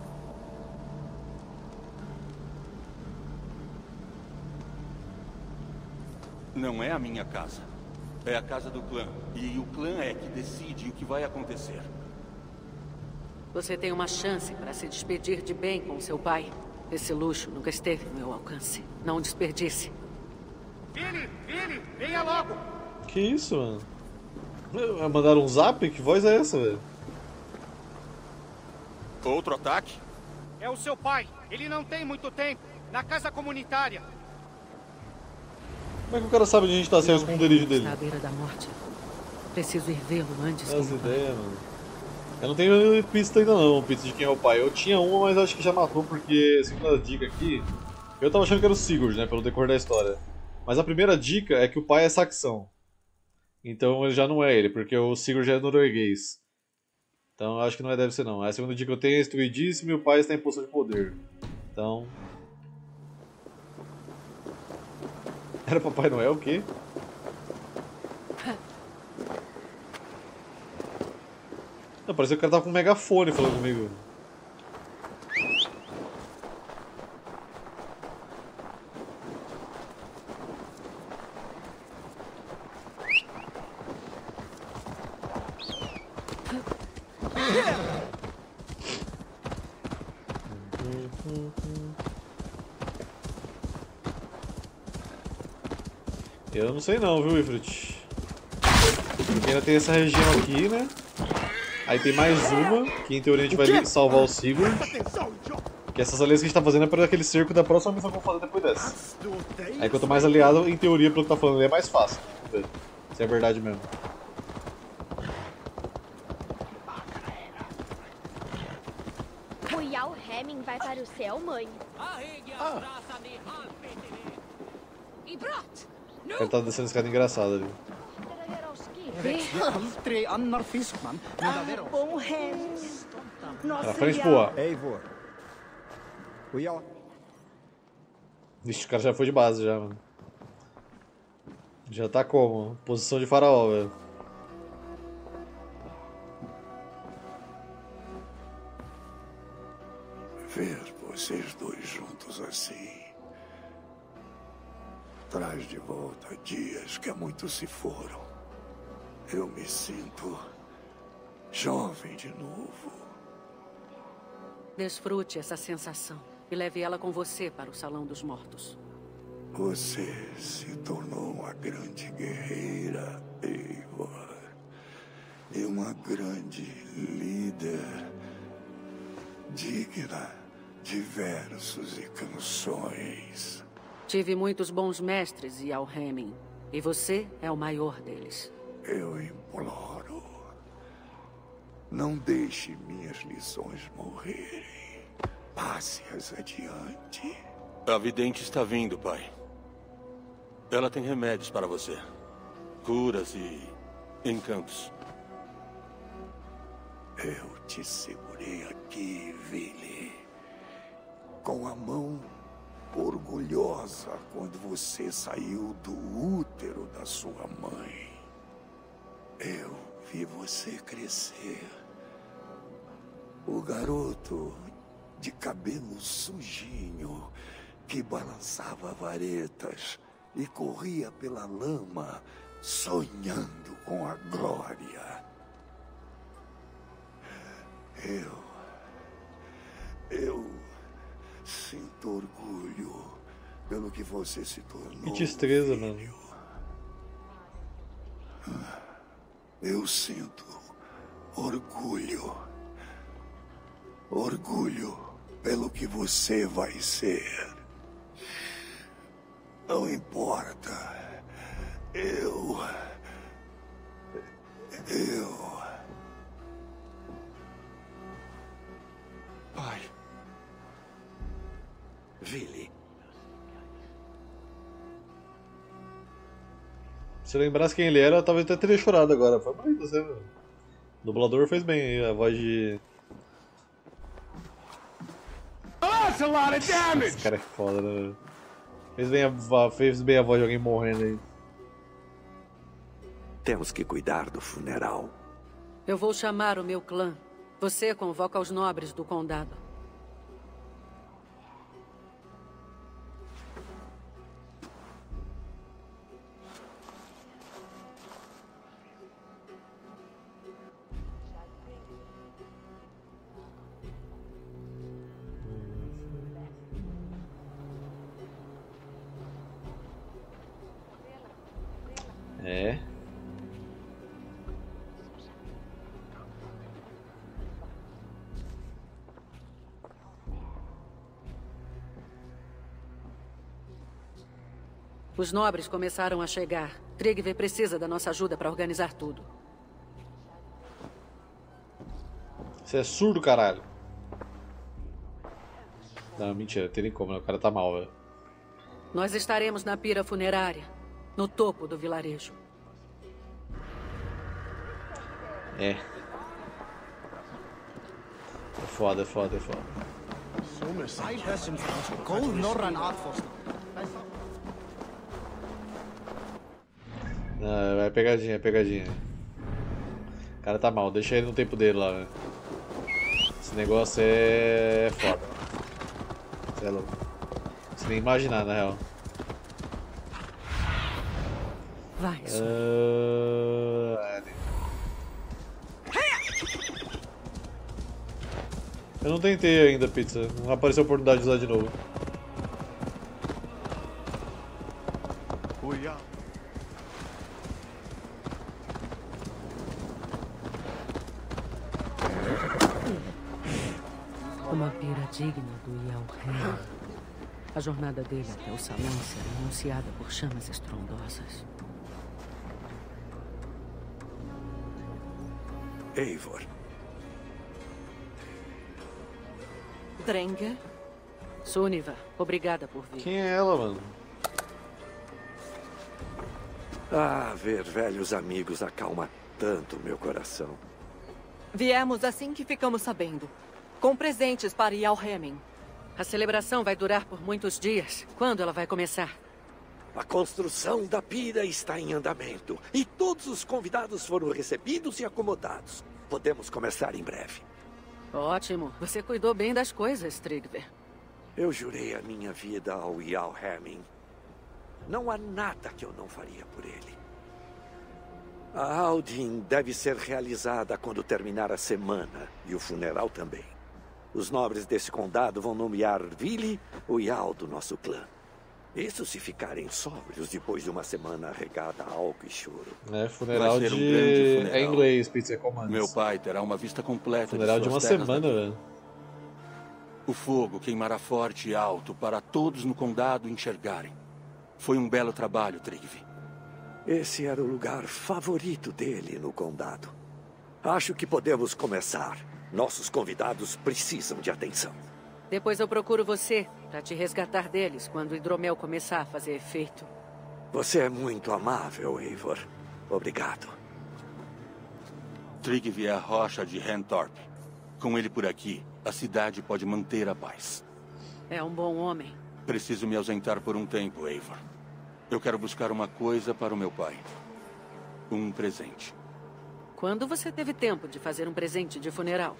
Não é a minha casa. É a casa do clã. E o clã é que decide o que vai acontecer. Você tem uma chance para se despedir de bem com seu pai. Esse luxo nunca esteve no meu alcance. Não desperdice. Vili, Vili, venha logo! Que isso, mano? Mandaram um zap? Que voz é essa, velho? Outro ataque? É o seu pai. Ele não tem muito tempo. Na casa comunitária. Como é que o cara sabe onde a gente tá sem o esconderijo dele? Está à beira da morte. Preciso ir vê-lo antes. As ideias, mano. Eu não tenho pista ainda não, pista de quem é o pai. Eu tinha uma, mas acho que já matou porque, segundo a dica aqui, eu tava achando que era o Sigurd, né, pelo decorrer da história. Mas a primeira dica é que o pai é saxão. Então ele já não é ele, porque o Sigurd já é norueguês. Então eu acho que não é, deve ser não. A segunda dica que eu tenho é instruidíssimo e o pai está em posição de poder. Então... Era Papai Noel o quê? Não, parecia que o cara tava com um megafone falando comigo. Eu não sei não, viu, Ifrit? Porque ainda tem essa região aqui, né? Aí tem mais uma, que em teoria a gente vai salvar o Sigurd. Que essas alianças que a gente tá fazendo é para aquele cerco da próxima missão que eu vou fazer depois dessa. Aí quanto mais aliado, em teoria, pelo que tá falando, é mais fácil. Vamos ver se é verdade mesmo. O Eyal Hemming vai para o céu, mãe. Ah. Ele tá descendo escada engraçada ali. Ah, bom Hemming. Na frente, boa. Eivor. Vixe, o cara já foi de base já, mano. Já tá como? Posição de faraó, velho. Ver vocês dois juntos assim traz de volta dias que há muito se foram. Eu me sinto jovem de novo. Desfrute essa sensação e leve ela com você para o Salão dos Mortos. Você se tornou uma grande guerreira, Eivor. E uma grande líder, digna de versos e canções. Tive muitos bons mestres, Eyal Hemming. E você é o maior deles. Eu imploro. Não deixe minhas lições morrerem. Passe-as adiante. A vidente está vindo, pai. Ela tem remédios para você. Curas e encantos. Eu te segurei aqui, Vili. Com a mão orgulhosa quando você saiu do útero da sua mãe. Eu vi você crescer. O garoto de cabelo sujinho que balançava varetas e corria pela lama sonhando com a glória. Eu... Eu sinto orgulho pelo que você se tornou. Que destreza, mano. Eu sinto orgulho. Orgulho pelo que você vai ser. Não importa. Eu... Eu... Pai. Vili. Se eu lembrasse quem ele era, talvez até teria chorado agora. Foi bonito, você, velho. O dublador fez bem aí, a voz de... That's a lot of damage! Esse cara é foda, né, velho? Fez bem, a, fez bem a voz de alguém morrendo aí. Temos que cuidar do funeral. Eu vou chamar o meu clã. Você convoca os nobres do condado. É. Os nobres começaram a chegar. Tryggvi precisa da nossa ajuda para organizar tudo. Você é surdo, caralho. Não, mentira, não tem nem como, né? O cara tá mal, velho. Nós estaremos na pira funerária, no topo do vilarejo. É. É foda, é foda, é foda. Não, é pegadinha, é pegadinha. O cara tá mal, deixa ele no tempo dele lá, velho. Esse negócio é foda. Você é louco. Você nem imaginar, na real. Vai, uh... Eu não tentei ainda, pizza. Não apareceu a oportunidade de usar de novo. Uma pira digna do Ialheim. A jornada dele até o salão será anunciada por chamas estrondosas. Eivor. Drengr? Sunniva, obrigada por vir. Quem é ela, mano? Ah, ver velhos amigos acalma tanto meu coração. Viemos assim que ficamos sabendo. Com presentes para Ialheim. A celebração vai durar por muitos dias. Quando ela vai começar? A construção da pira está em andamento. E todos os convidados foram recebidos e acomodados. Podemos começar em breve. Ótimo. Você cuidou bem das coisas, Tryggvi. Eu jurei a minha vida ao Ialheim. Não há nada que eu não faria por ele. A Aldin deve ser realizada quando terminar a semana. E o funeral também. Os nobres desse condado vão nomear Vili o Jarl do nosso clã. Isso se ficarem sóbrios depois de uma semana regada a álcool e choro. É, funeral Vai ser um de... grande funeral. É inglês, pizza commands. Meu pai terá uma vista completa Funeral de de uma suas terras semana, daqui. velho. O fogo queimará forte e alto para todos no condado enxergarem. Foi um belo trabalho, Tryggvi. Esse era o lugar favorito dele no condado. Acho que podemos começar. Nossos convidados precisam de atenção. Depois eu procuro você, para te resgatar deles quando o hidromel começar a fazer efeito. Você é muito amável, Eivor. Obrigado. Tryggvi é a rocha de Henthorpe. Com ele por aqui, a cidade pode manter a paz. É um bom homem. Preciso me ausentar por um tempo, Eivor. Eu quero buscar uma coisa para o meu pai. Um presente. Quando você teve tempo de fazer um presente de funeral?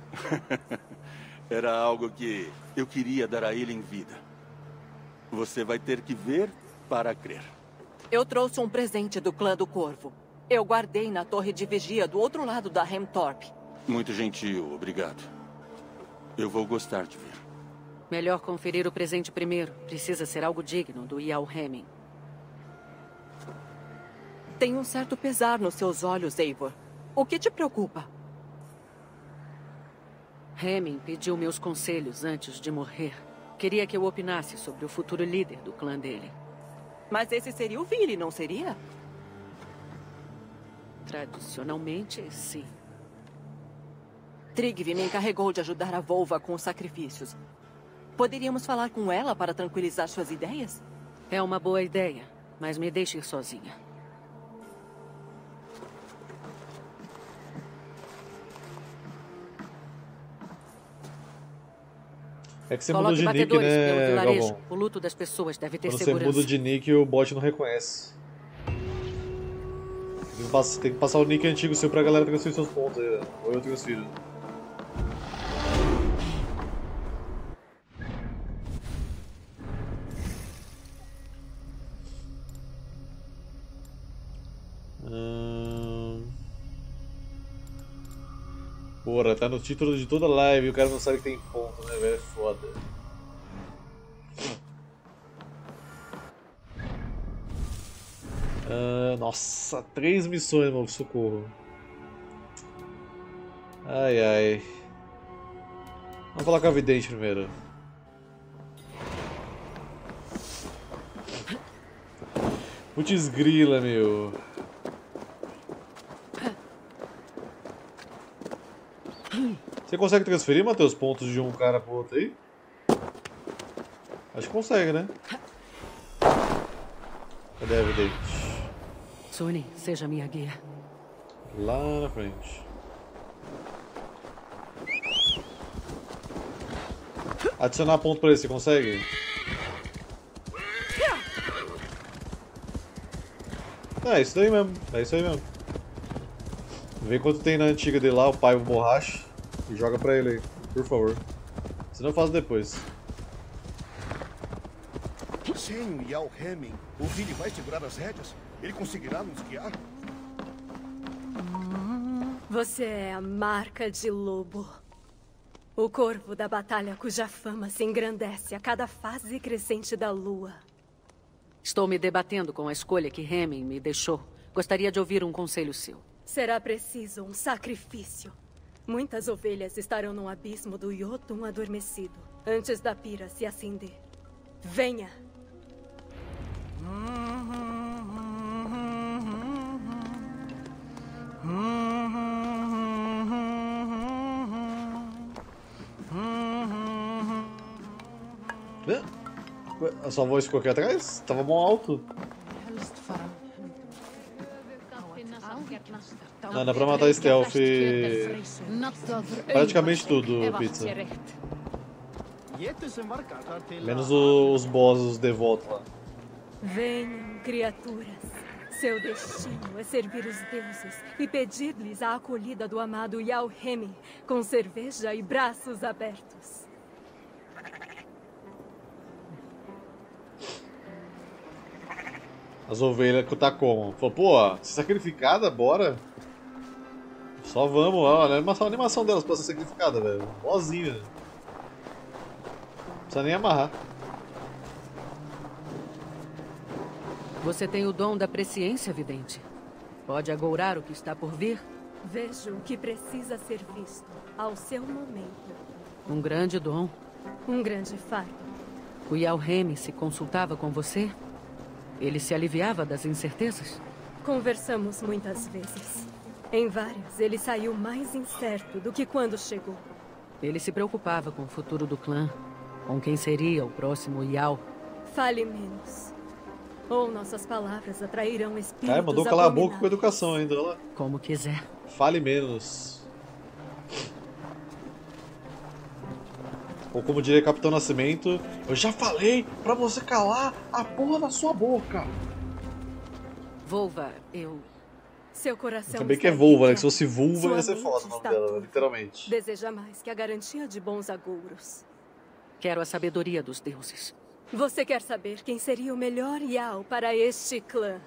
Era algo que eu queria dar a ele em vida. Você vai ter que ver para crer. Eu trouxe um presente do clã do Corvo. Eu guardei na torre de vigia do outro lado da Henthorpe. Muito gentil, obrigado. Eu vou gostar de ver. Melhor conferir o presente primeiro. Precisa ser algo digno do Jarl Hemming. Tem um certo pesar nos seus olhos, Eivor. O que te preocupa? Hemming pediu meus conselhos antes de morrer. Queria que eu opinasse sobre o futuro líder do clã dele. Mas esse seria o Vili, não seria? Tradicionalmente, sim. Tryggvi me encarregou de ajudar a Volva com os sacrifícios. Poderíamos falar com ela para tranquilizar suas ideias? É uma boa ideia, mas me deixe ir sozinha. É que você Coloque muda de nick, batedores pelo né, vilarejo. Galvão? O luto das pessoas deve ter Quando segurança. você muda de nick, o bot não reconhece. Tem que, passar, tem que passar o nick antigo seu pra galera transferir seus pontos aí, ou eu transfiro. Hum... Porra, tá no título de toda live e o cara não sabe que tem ponto, né, velho? É foda. Uh, nossa, três missões, mano, socorro. Ai, ai. Vamos falar com a vidente primeiro. Putz grila, meu. Você consegue transferir, Matheus, pontos de um cara pro outro aí? Acho que consegue, né? Cadê a vidente? Sunny, seja minha guia. Lá na frente. Adicionar ponto pra ele, você consegue? É, isso daí mesmo. É isso aí mesmo. Vê quanto tem na antiga dele lá, o pai, o borracha. E joga pra ele aí, por favor. Senão eu faço depois. Sem o Jarl Hemming, o Vili vai segurar as rédeas? Ele conseguirá nos guiar? Você é a marca de lobo. O corvo da batalha cuja fama se engrandece a cada fase crescente da lua. Estou me debatendo com a escolha que Hemming me deixou. Gostaria de ouvir um conselho seu. Será preciso um sacrifício. Muitas ovelhas estarão no abismo do Jotun adormecido, antes da pira se acender. Venha! A sua voz ficou aqui atrás? Tava bom alto. Não, dá pra matar stealth praticamente tudo, Pizza. Menos os bosses, os devotos lá. Venham, criaturas. Seu destino é servir os deuses e pedir-lhes a acolhida do amado Jarl Hemming com cerveja e braços abertos. As ovelhas que tá como? Falou, pô, sacrificada, bora. Só vamos, olha a animação, a animação delas pra ser sacrificada, velho. Boazinha. Não precisa nem amarrar. Você tem o dom da presciência, vidente. Pode agourar o que está por vir? Vejo o que precisa ser visto ao seu momento. Um grande dom. Um grande fardo. O Jarl Hemming se consultava com você? Ele se aliviava das incertezas? Conversamos muitas vezes. Em várias, ele saiu mais incerto do que quando chegou. Ele se preocupava com o futuro do clã. Com quem seria o próximo Jarl. Fale menos. Ou nossas palavras atrairão espíritos. Cara, mandou calar a boca com educação ainda, olha lá. Como quiser. Fale menos. Ou como diria Capitão Nascimento, eu já falei pra você calar a porra da sua boca. Volva, eu... Seu coração Também que é vulva, né? Que se fosse vulva ia ser foda o nome dela, turva. literalmente. Deseja mais que a garantia de bons agouros. Quero a sabedoria dos deuses. Você quer saber quem seria o melhor Jarl para este clã?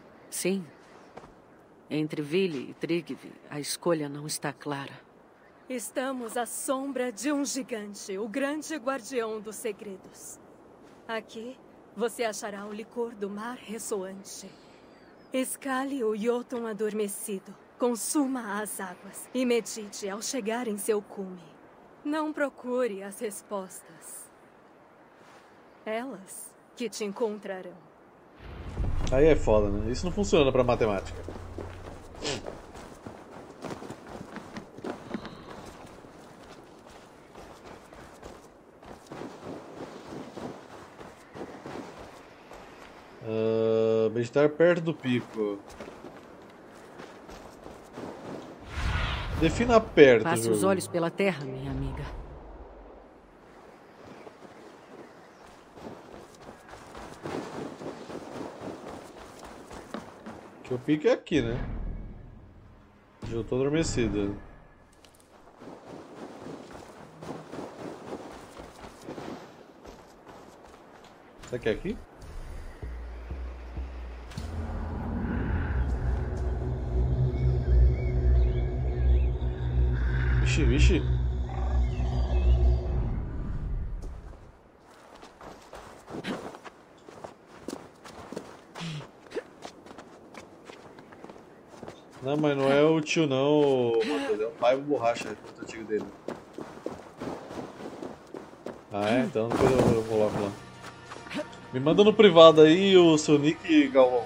Sim. Entre Vili e Tryggvi, a escolha não está clara. Estamos à sombra de um gigante, o grande guardião dos segredos. Aqui, você achará o licor do mar ressoante. Escale o Jotun adormecido, consuma as águas e medite ao chegar em seu cume. Não procure as respostas. Elas que te encontrarão. Aí é foda, né? Isso não funciona pra matemática. Uh, meditar perto do pico. Defina perto. Passe jogo. os olhos pela terra, minha amiga. Que o pico é aqui, né? Eu tô adormecido. Será que é aqui? Vixe, vixe. Não, mas não é o tio não, Matheus, é o pai borracha, é o antigo dele. Ah é? Então depois eu, eu coloco lá. Me manda no privado aí o seu nick, Galvão.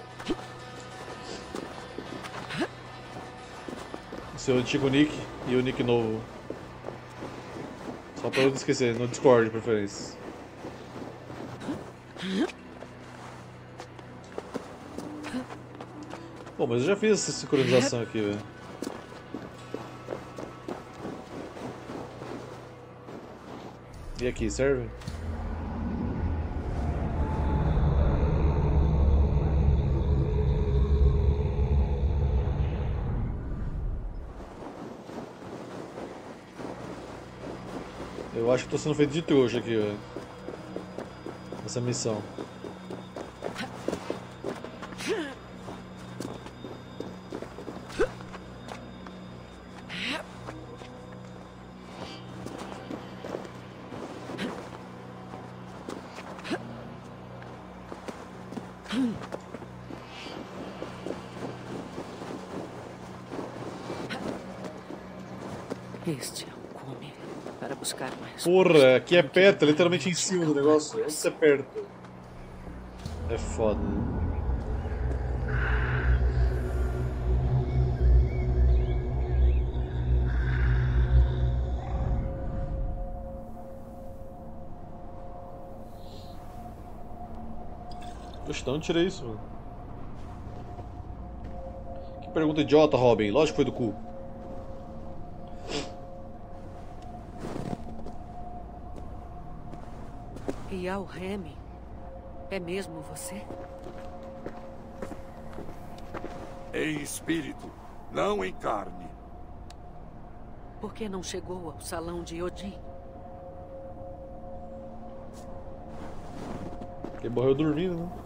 O seu antigo nick e o nick novo. Só pra eu não esquecer, no Discord de preferência. Pô, mas eu já fiz essa sincronização aqui, velho. E aqui, serve? Eu acho que tô sendo feito de trouxa aqui, velho. Essa missão. Este é o cume para buscar mais. Porra, aqui é perto, é literalmente em cima do negócio. Onde você é perto? É foda. Poxa, de onde tirei isso, mano? Que pergunta idiota, Robin. Lógico que foi do cu. Al-Hemi, é mesmo você? Em espírito, não em carne. Por que não chegou ao salão de Odin? Porque morreu dormindo, né?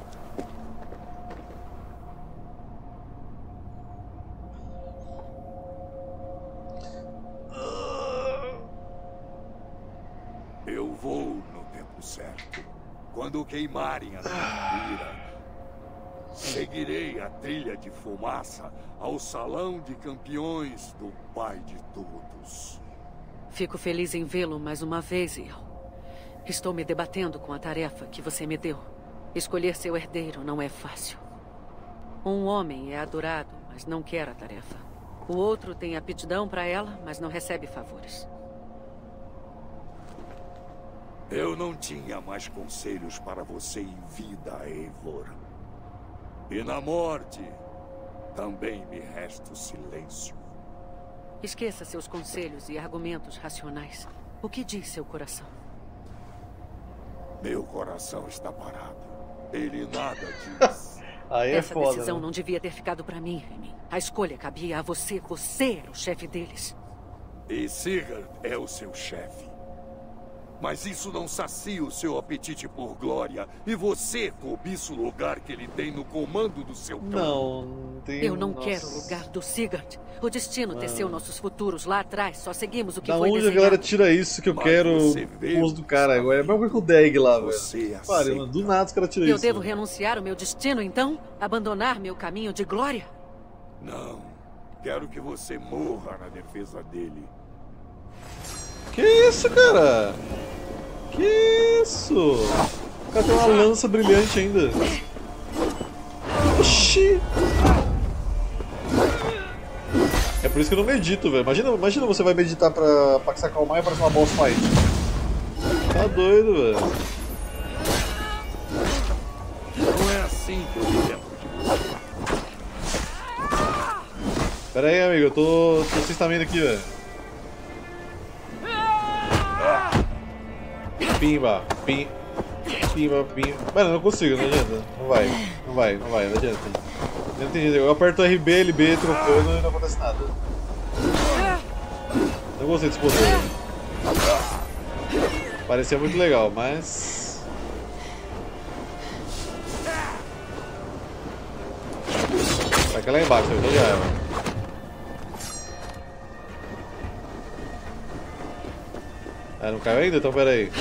Eu vou no tempo certo. Quando queimarem a armadura, seguirei a trilha de fumaça ao salão de campeões do Pai de Todos. Fico feliz em vê-lo mais uma vez, Ial. Estou me debatendo com a tarefa que você me deu. Escolher seu herdeiro não é fácil. Um homem é adorado, mas não quer a tarefa. O outro tem aptidão para ela, mas não recebe favores. Eu não tinha mais conselhos para você em vida, Eivor. E na morte, também me resta o silêncio. Esqueça seus conselhos e argumentos racionais. O que diz seu coração? Meu coração está parado. Ele nada diz. Aí é Essa foda, decisão né? não devia ter ficado para mim, Remy. A escolha cabia a você. Você era o chefe deles. E Sigurd é o seu chefe. Mas isso não sacia o seu apetite por glória. E você cobiça o lugar que ele tem no comando do seu clã. Não, não tem... Eu não Nossa. quero o lugar do Sigurd. O destino Não. teceu nossos futuros lá atrás. Só seguimos o que Da foi onde a desenhado. galera tira isso que eu Mas quero você o veio, uso do cara agora? É a mesma coisa que o Dag lá, Você velho. Pare, aceita. mano, do nada os caras tiram Eu isso. devo velho. renunciar ao meu destino, então? Abandonar meu caminho de glória? Não. Quero que você morra na defesa dele. Que isso, cara? Que isso? O cara tem uma lança brilhante ainda. Oxi! É por isso que eu não medito, velho. Imagina, imagina você vai meditar pra, pra se acalmar e aparecer uma boss fight. Tá doido, velho. Não é assim que eu me lembro de você. Pera aí, amigo. Eu tô, tô sem estamina aqui, velho. Pimba, pim, pimba, pimba. Mano, eu não consigo, não adianta. Não vai, não vai, não vai, não adianta. Não tem jeito. Eu aperto R B, L B, trocando e não acontece nada. Não gostei desse poder. Parecia muito legal, mas... Vai cair lá embaixo, então já é. Ah, não caiu ainda? Então pera aí.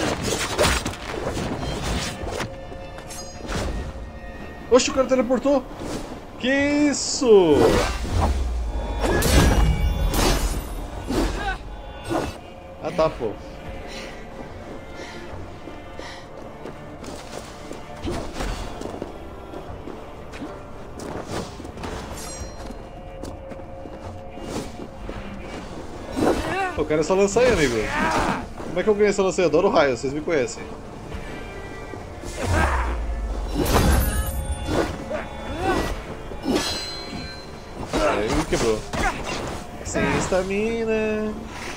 Oxe, o cara teleportou! Que isso? Ah tá, pô. Eu quero essa lança aí, amigo. Como é que eu ganhei essa lança aí? Eu adoro raio, vocês me conhecem. Aí me quebrou. Sem estamina.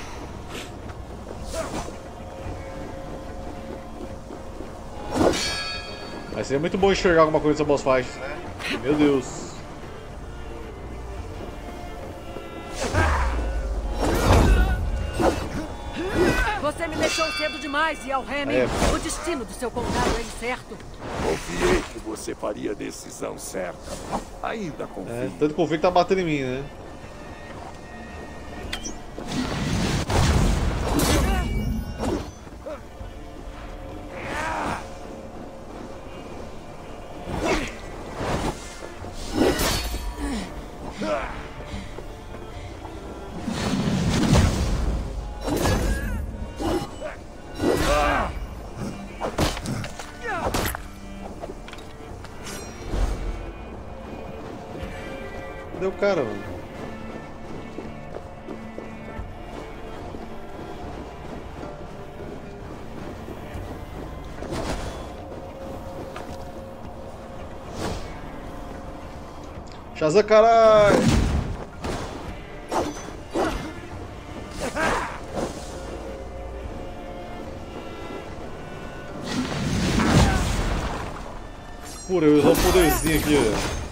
Mas seria muito bom enxergar alguma coisa nessa boss fight, né? Meu Deus. Você me deixou cedo demais, Yalhemi. É. O destino do seu condado é incerto. Confiei que você faria a decisão certa. Ainda confio. É, tanto confio que tá batendo em mim, né? Cadê o cara, mano? Shazam, caralho! Pura, eu vou usar um poderzinho aqui, velho.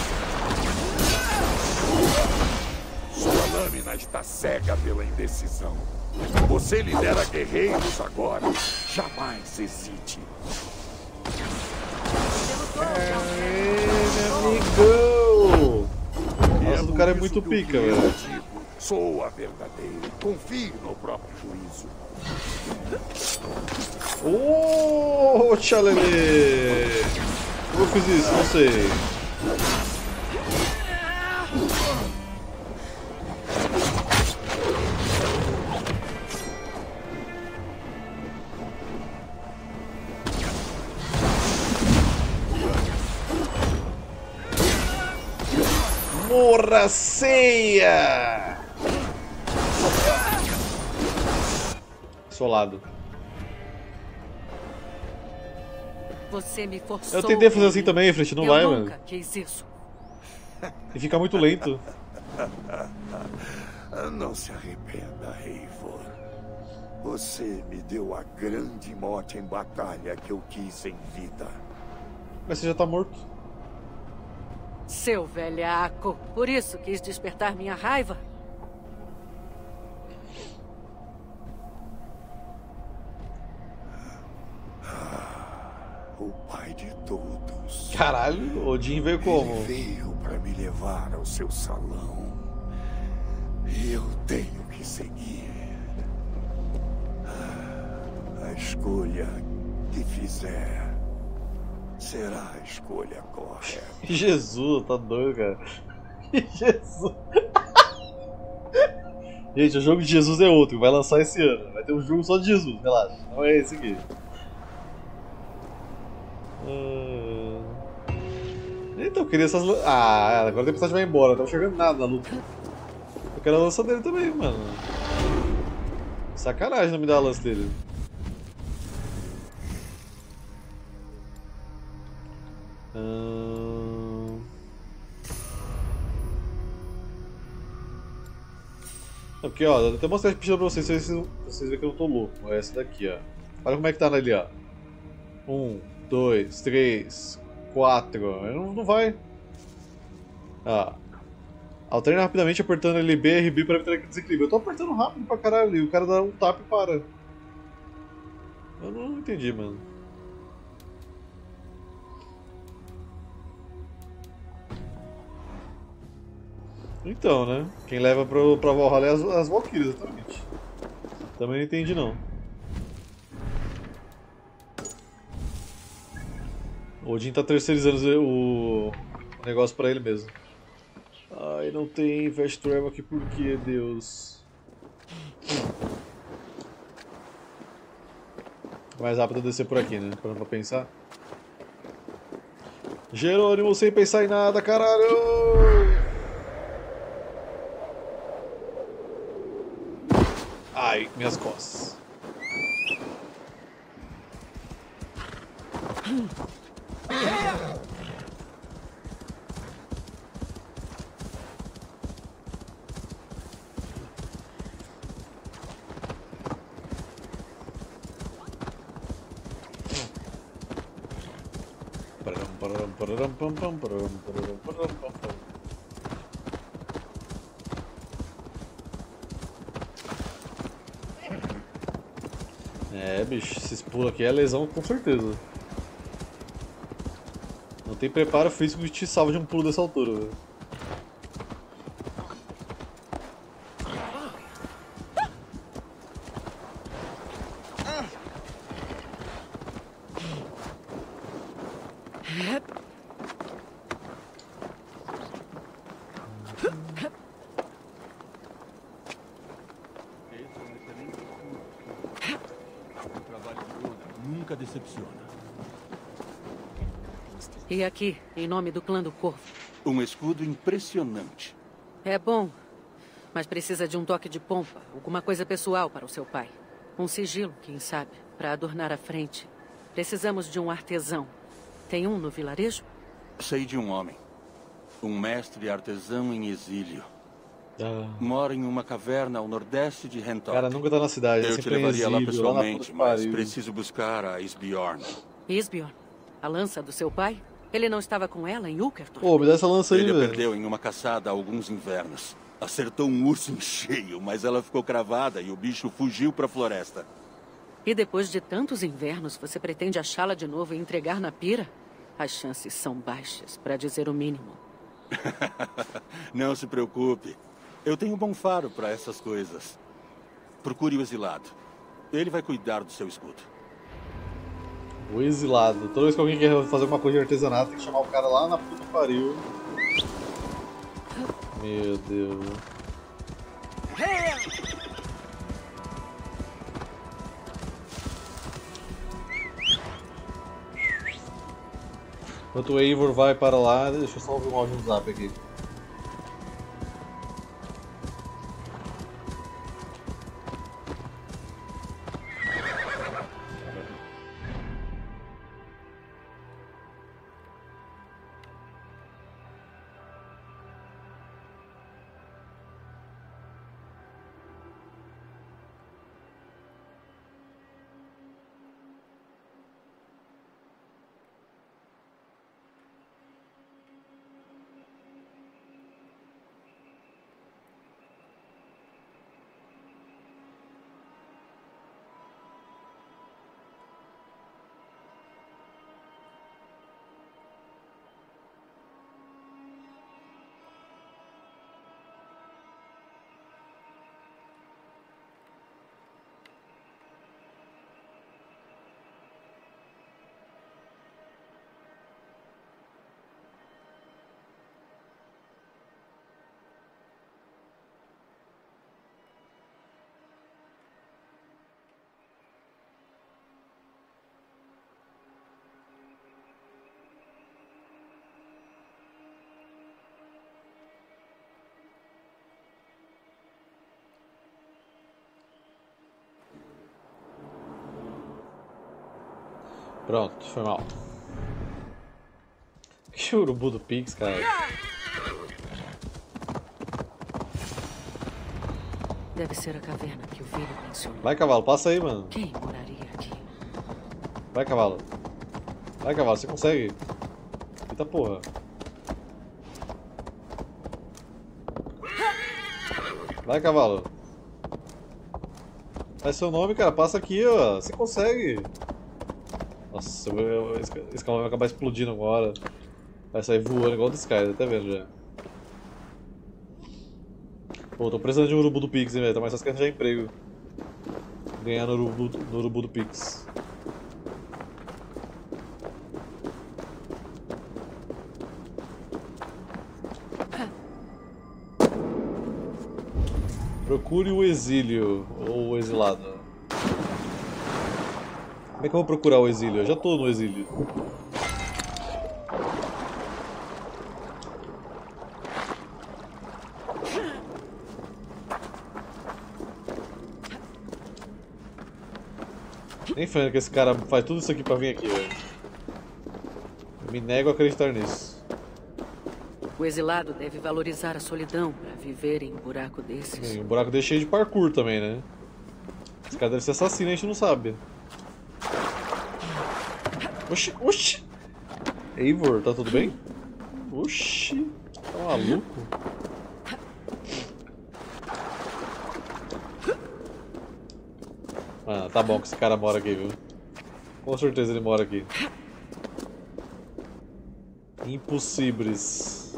Sua lâmina está cega pela indecisão. Você lidera guerreiros agora. Jamais hesite. Aê, meu amigão! Nossa, o cara é muito pica, velho. Sou a verdadeira. Confie no próprio juízo. Ô, oh, tchalele! Como eu fiz isso? Não sei. Morra ceia! Solado. Você me forçou. Eu tentei fazer assim também, Frente, não Eu vai, nunca mano. quis isso. E fica muito lento. Não se arrependa, Eivor. Você me deu a grande morte em batalha que eu quis em vida. Mas você já tá morto. Seu velhaco. Por isso quis despertar minha raiva. Caralho, Odin veio como? Ele veio para me levar ao seu salão. E eu tenho que seguir. A escolha que fizer será a escolha correta. Jesus, tá doido, cara. Jesus. Gente, o jogo de Jesus é outro, vai lançar esse ano. Vai ter um jogo só de Jesus, relaxa. Não é esse aqui. Uh... Então, eu queria essas. Ah, agora o Tempestade vai embora, não tava chegando nada na luta. Eu quero a lança dele também, mano. Sacanagem não me dar a lança dele. Hum... Aqui, ó, eu até mostrar a pista pra vocês, pra vocês, vocês verem que eu não tô louco. É essa daqui, ó. Olha como é que tá ali, ó. Um, dois, três, quatro. Não, não vai. Ah. Alterna rapidamente apertando L B e R B para evitar aquele desequilíbrio. Eu tô apertando rápido pra caralho e o cara dá um tap e para. Eu não entendi, mano. Então, né? Quem leva pro, pra Valhalla é as, as Valkyrias, exatamente. Também não entendi, não. O Odin tá terceirizando o, o negócio pra ele mesmo. Ai, não tem Fast Travel aqui por quê, Deus? Mais rápido descer por aqui, né? Pra, pra pensar. Jerônimo sem pensar em nada, caralho! Ai, minhas costas. É, bicho, esses pulos aqui é lesão com certeza. Não tem preparo físico que te salva de um pulo dessa altura, velho. E aqui, em nome do clã do Corvo. Um escudo impressionante. É bom, mas precisa de um toque de pompa, alguma coisa pessoal para o seu pai. Um sigilo, quem sabe, para adornar a frente. Precisamos de um artesão. Tem um no vilarejo? Sei de um homem. Um mestre artesão em exílio. Ah. Mora em uma caverna ao nordeste de Hentot. Cara, nunca tá na cidade. Eu é te levaria exílio, lá pessoalmente, lá mas preciso buscar a Isbjorn. Isbjorn? A lança do seu pai? Ele não estava com ela em Uckerton? Pô, me dá essa lança aí, Ele velho. a perdeu em uma caçada há alguns invernos. Acertou um urso em cheio, mas ela ficou cravada e o bicho fugiu para a floresta. E depois de tantos invernos, você pretende achá-la de novo e entregar na pira? As chances são baixas, para dizer o mínimo. Não se preocupe. Eu tenho um bom faro para essas coisas. Procure o exilado. Ele vai cuidar do seu escudo. O exilado. Toda vez que alguém quer fazer alguma coisa de artesanato, tem que chamar o cara lá na puta que pariu. Meu Deus. Enquanto o Eivor vai para lá, deixa eu só ouvir um áudio no zap aqui. Pronto, foi mal. Que urubu do Pix, cara. Deve ser a caverna que o Vili mencionou. Vai, cavalo, passa aí, mano. Quem moraria aqui? Vai, cavalo. Vai, cavalo, você consegue. Eita porra. Vai, cavalo. Faz seu nome, cara. Passa aqui, ó. Você consegue. Nossa, eu vou, esse, esse cavalo vai acabar explodindo agora. Vai sair voando igual do Sky, até vendo já. Pô, tô precisando de um urubu do Pix, hein, velho. Tá mais fácil que arranjar emprego. Ganhar no urubu, no urubu do Pix. Procure o exílio, ou o exilado. Como é que eu vou procurar o exílio? Eu já tô no exílio. Nem falando que esse cara faz tudo isso aqui pra vir aqui, velho. Eu me nego a acreditar nisso. O exilado deve valorizar a solidão pra viver em um buraco desses. Sim, um buraco desse cheio de parkour também, né? Esse cara deve ser assassino, a gente não sabe. Oxi, oxi! Eivor, tá tudo bem? Oxi, tá maluco? Ah, tá bom que esse cara mora aqui, viu? Com certeza ele mora aqui. Impossíveis.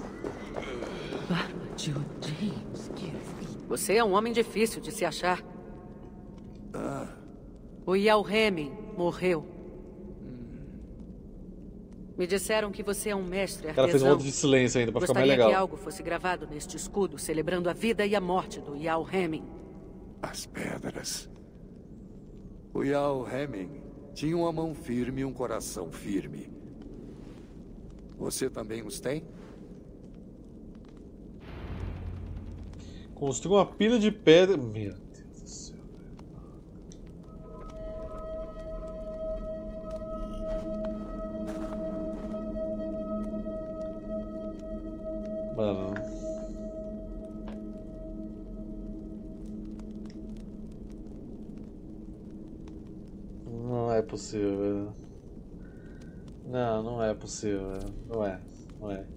Você é um homem difícil de se achar. O Yalhemin morreu. Me disseram que você é um mestre artesão. O cara fez um monte de silêncio ainda pra ficar mais legal. Gostaria que algo fosse gravado neste escudo, celebrando a vida e a morte do Yalhemin. As pedras. O Yalhemin tinha uma mão firme e um coração firme. Você também os tem? Construiu uma pilha de pedra. Meu Deus do céu. Mano. Não é possível, velho. Não, não é possível, velho. Não é, não é.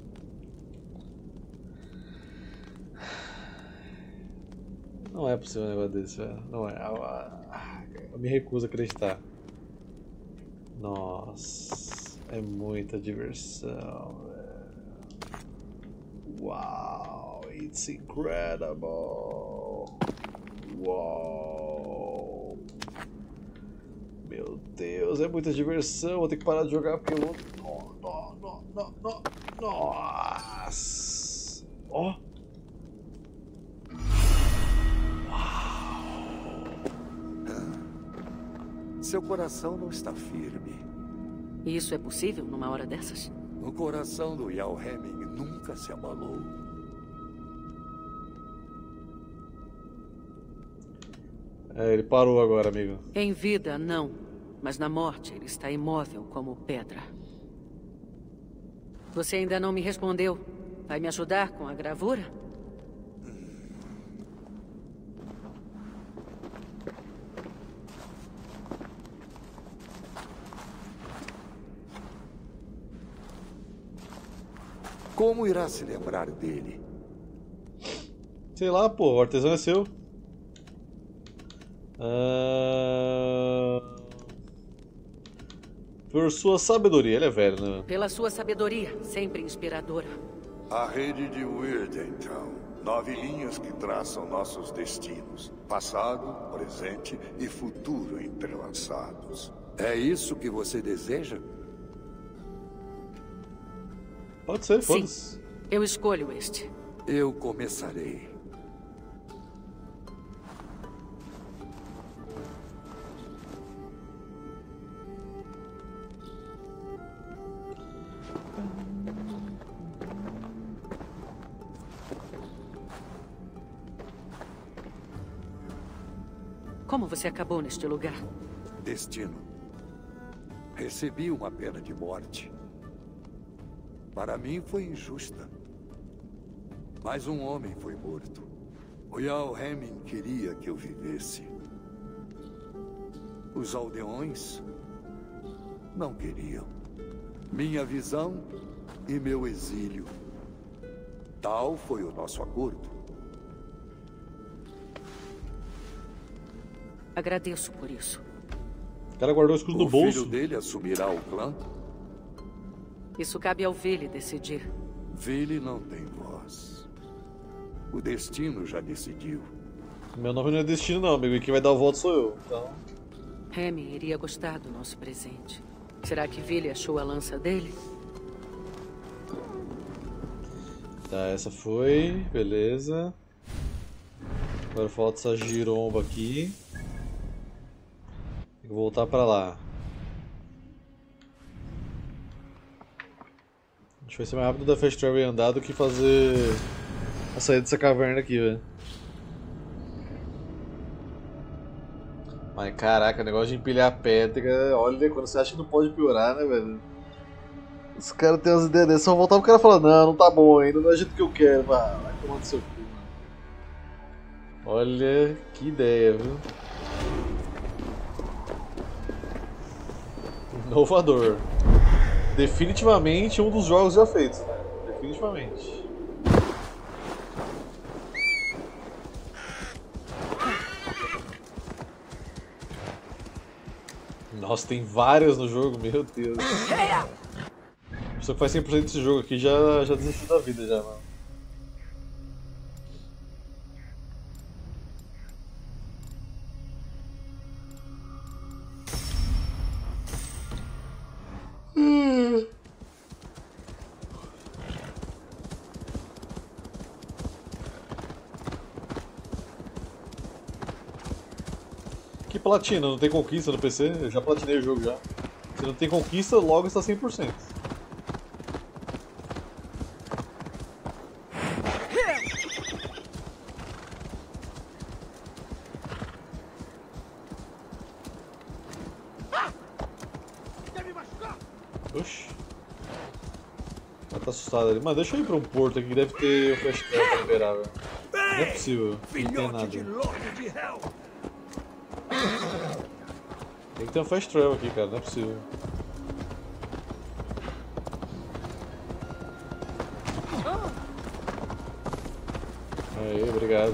Não é possível um negócio desse, velho. Não é. Eu me recuso a acreditar. Nossa, é muita diversão, velho. Wow, it's incredible. Wow. Meu Deus, é muita diversão. Vou ter que parar de jogar porque eu vou. Não, não, não, não, nossa. Ó. Oh. Seu coração não está firme. Isso é possível numa hora dessas? O coração do Yalhemin nunca se abalou. É, ele parou agora, amigo. Em vida, não. Mas na morte, ele está imóvel como pedra. Você ainda não me respondeu. Vai me ajudar com a gravura? Como irá se lembrar dele? Sei lá, pô, o artesão é seu. Ah... Por sua sabedoria, ele é velho, né? Pela sua sabedoria, sempre inspiradora. A rede de Wirdentown. Nove linhas que traçam nossos destinos. Passado, presente e futuro entrelaçados. É isso que você deseja? Pode ser, Sim, pode. eu escolho este. Eu começarei. Como você acabou neste lugar? Destino. Recebi uma pena de morte. Para mim foi injusta. Mas um homem foi morto. O Jarl Hemming queria que eu vivesse. Os aldeões não queriam. Minha visão e meu exílio. Tal foi o nosso acordo. Agradeço por isso. O cara guardou o escudo no bolso. O filho dele assumirá o clã? Isso cabe ao Vili decidir. Vili não tem voz. O destino já decidiu. Meu nome não é destino não, amigo. E quem vai dar o voto sou eu. Então... Hemming iria gostar do nosso presente. Será que Vili achou a lança dele? Tá, essa foi. Beleza. Agora falta essa giromba aqui. Tem que voltar pra lá. Acho que vai ser mais rápido da Fast Travel andar do que fazer a saída dessa caverna aqui, velho. Mas caraca, o negócio de empilhar pedra, olha, quando você acha que não pode piorar, né, velho? Os caras têm umas ideias dessas, só voltar pro cara e falar, não, não tá bom ainda, não é o jeito que eu quero, vai, vai tomar no seu cu, mano. Olha, que ideia, viu? Inovador. Definitivamente um dos jogos já feitos, né? Definitivamente. Nossa, tem várias no jogo, meu Deus. A pessoa que faz cem por cento desse jogo aqui já, já desistiu da vida, já, mano. Hum. Que platina? Não tem conquista no P C? Eu já platinei o jogo já. Se não tem conquista, logo está cem por cento. Oxi. Ela tá assustada ali. Mano, deixa eu ir pra um porto aqui que deve ter o fast travel pra liberar, velho. Não é possível. Não tem nada. Tem que ter um fast travel aqui, cara. Não é possível. Aí, obrigado.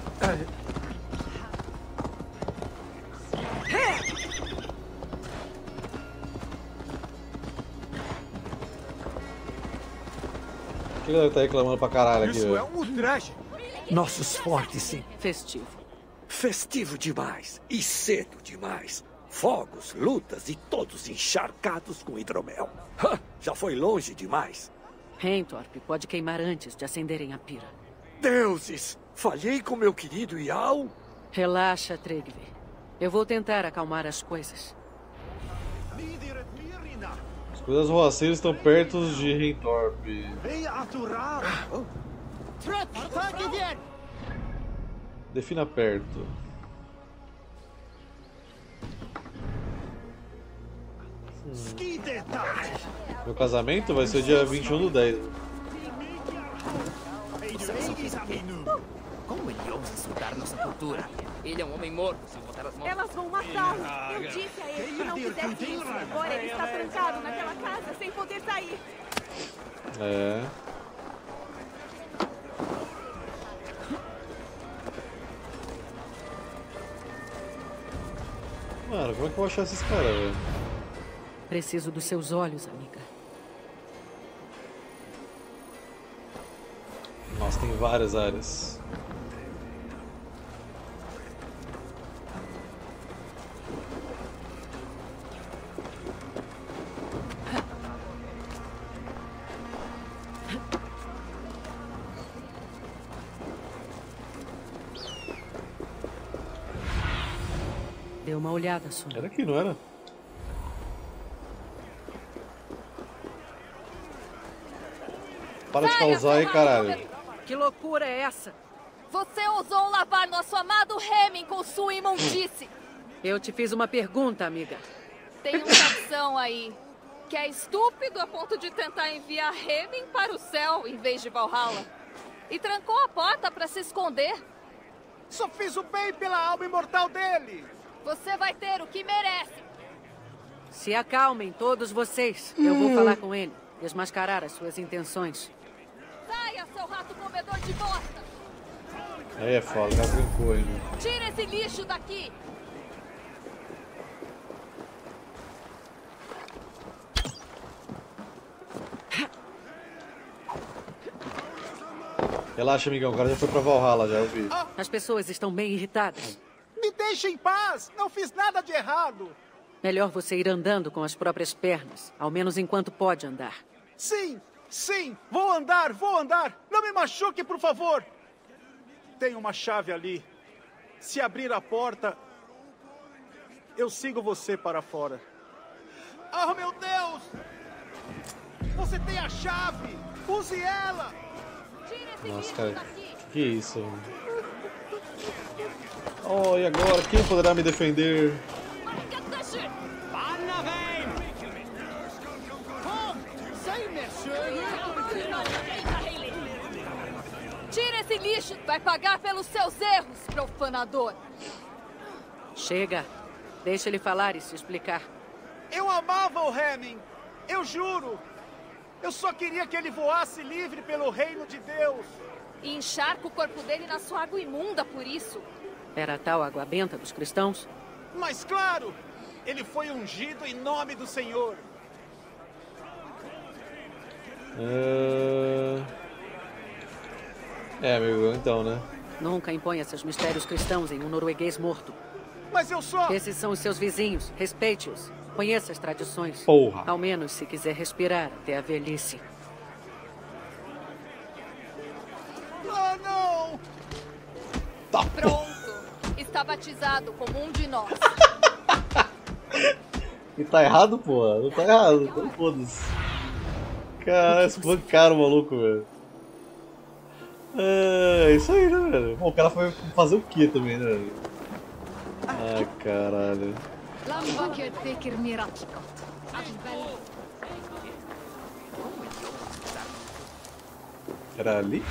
Por que ele tá reclamando pra caralho aqui, Isso velho? é um ultraje. Nossos fortes, sim. Festivo. Festivo demais e cedo demais. Fogos, lutas e todos encharcados com hidromel. Ha, já foi longe demais. Heintorp pode queimar antes de acenderem a pira. Deuses! Falhei com meu querido Jarl? Relaxa, Tregve. Eu vou tentar acalmar as coisas. As coisas roaceiras estão perto de Heintorp. Defina perto. Hum. Meu casamento vai ser dia vinte e um do dez. Como ele ousa insultar nossa cultura? Ele é um homem morto, se botar as mãos. Elas vão matá-lo. Eu disse a ele que não fizesse isso. Agora ele está trancado naquela casa sem poder sair. É. Mano, como é que eu vou achar esses caras, velho? Preciso dos seus olhos, amiga. Nossa, tem várias áreas. Dê uma olhada, Sombra. Era aqui, não era? Para de causar aí, caralho. Que loucura é essa? Você ousou lavar nosso amado Hemming com sua imundice. Eu te fiz uma pergunta, amiga. Tem um saxão aí que é estúpido a ponto de tentar enviar Hemming para o céu em vez de Valhalla. E trancou a porta para se esconder. Só fiz o bem pela alma imortal dele. Você vai ter o que merece. Se acalmem, todos vocês. Eu vou falar com ele. Desmascarar as suas intenções. Saia, seu rato comedor de bosta! Aí é foda, já brincou ainda. Tira esse lixo daqui! Relaxa, amigão, o cara já foi pra Valhalla, já eu vi. As pessoas estão bem irritadas. Me deixe em paz! Não fiz nada de errado! Melhor você ir andando com as próprias pernas, ao menos enquanto pode andar. Sim, sim, vou andar, vou andar! Não me machuque, por favor! Tem uma chave ali. Se abrir a porta, eu sigo você para fora. Oh, meu Deus! Você tem a chave! Use ela! Nossa, cara, que, que é isso? Oh, e agora? Quem poderá me defender? Tira esse lixo! Vai pagar pelos seus erros, profanador! Chega. Deixa ele falar e se explicar. Eu amava o Hemming! Eu juro! Eu só queria que ele voasse livre pelo reino de Deus! E encharca o corpo dele na sua água imunda por isso! Era a tal água benta dos cristãos? Mas claro! Ele foi ungido em nome do Senhor! Uh... É, amigo, então, né? Nunca imponha seus mistérios cristãos em um norueguês morto. Mas eu só... Esses são os seus vizinhos. Respeite-os. Conheça as tradições. Porra. Ao menos se quiser respirar até a velhice. Ah, não! Tá Pronto. Está batizado como um de nós. E tá errado, porra? Não tá errado. Então foda-se. Cara, espancaram o maluco, velho. É isso aí, né, velho? Bom, o cara foi fazer o que também, né, velho? Ai, caralho. Era ali?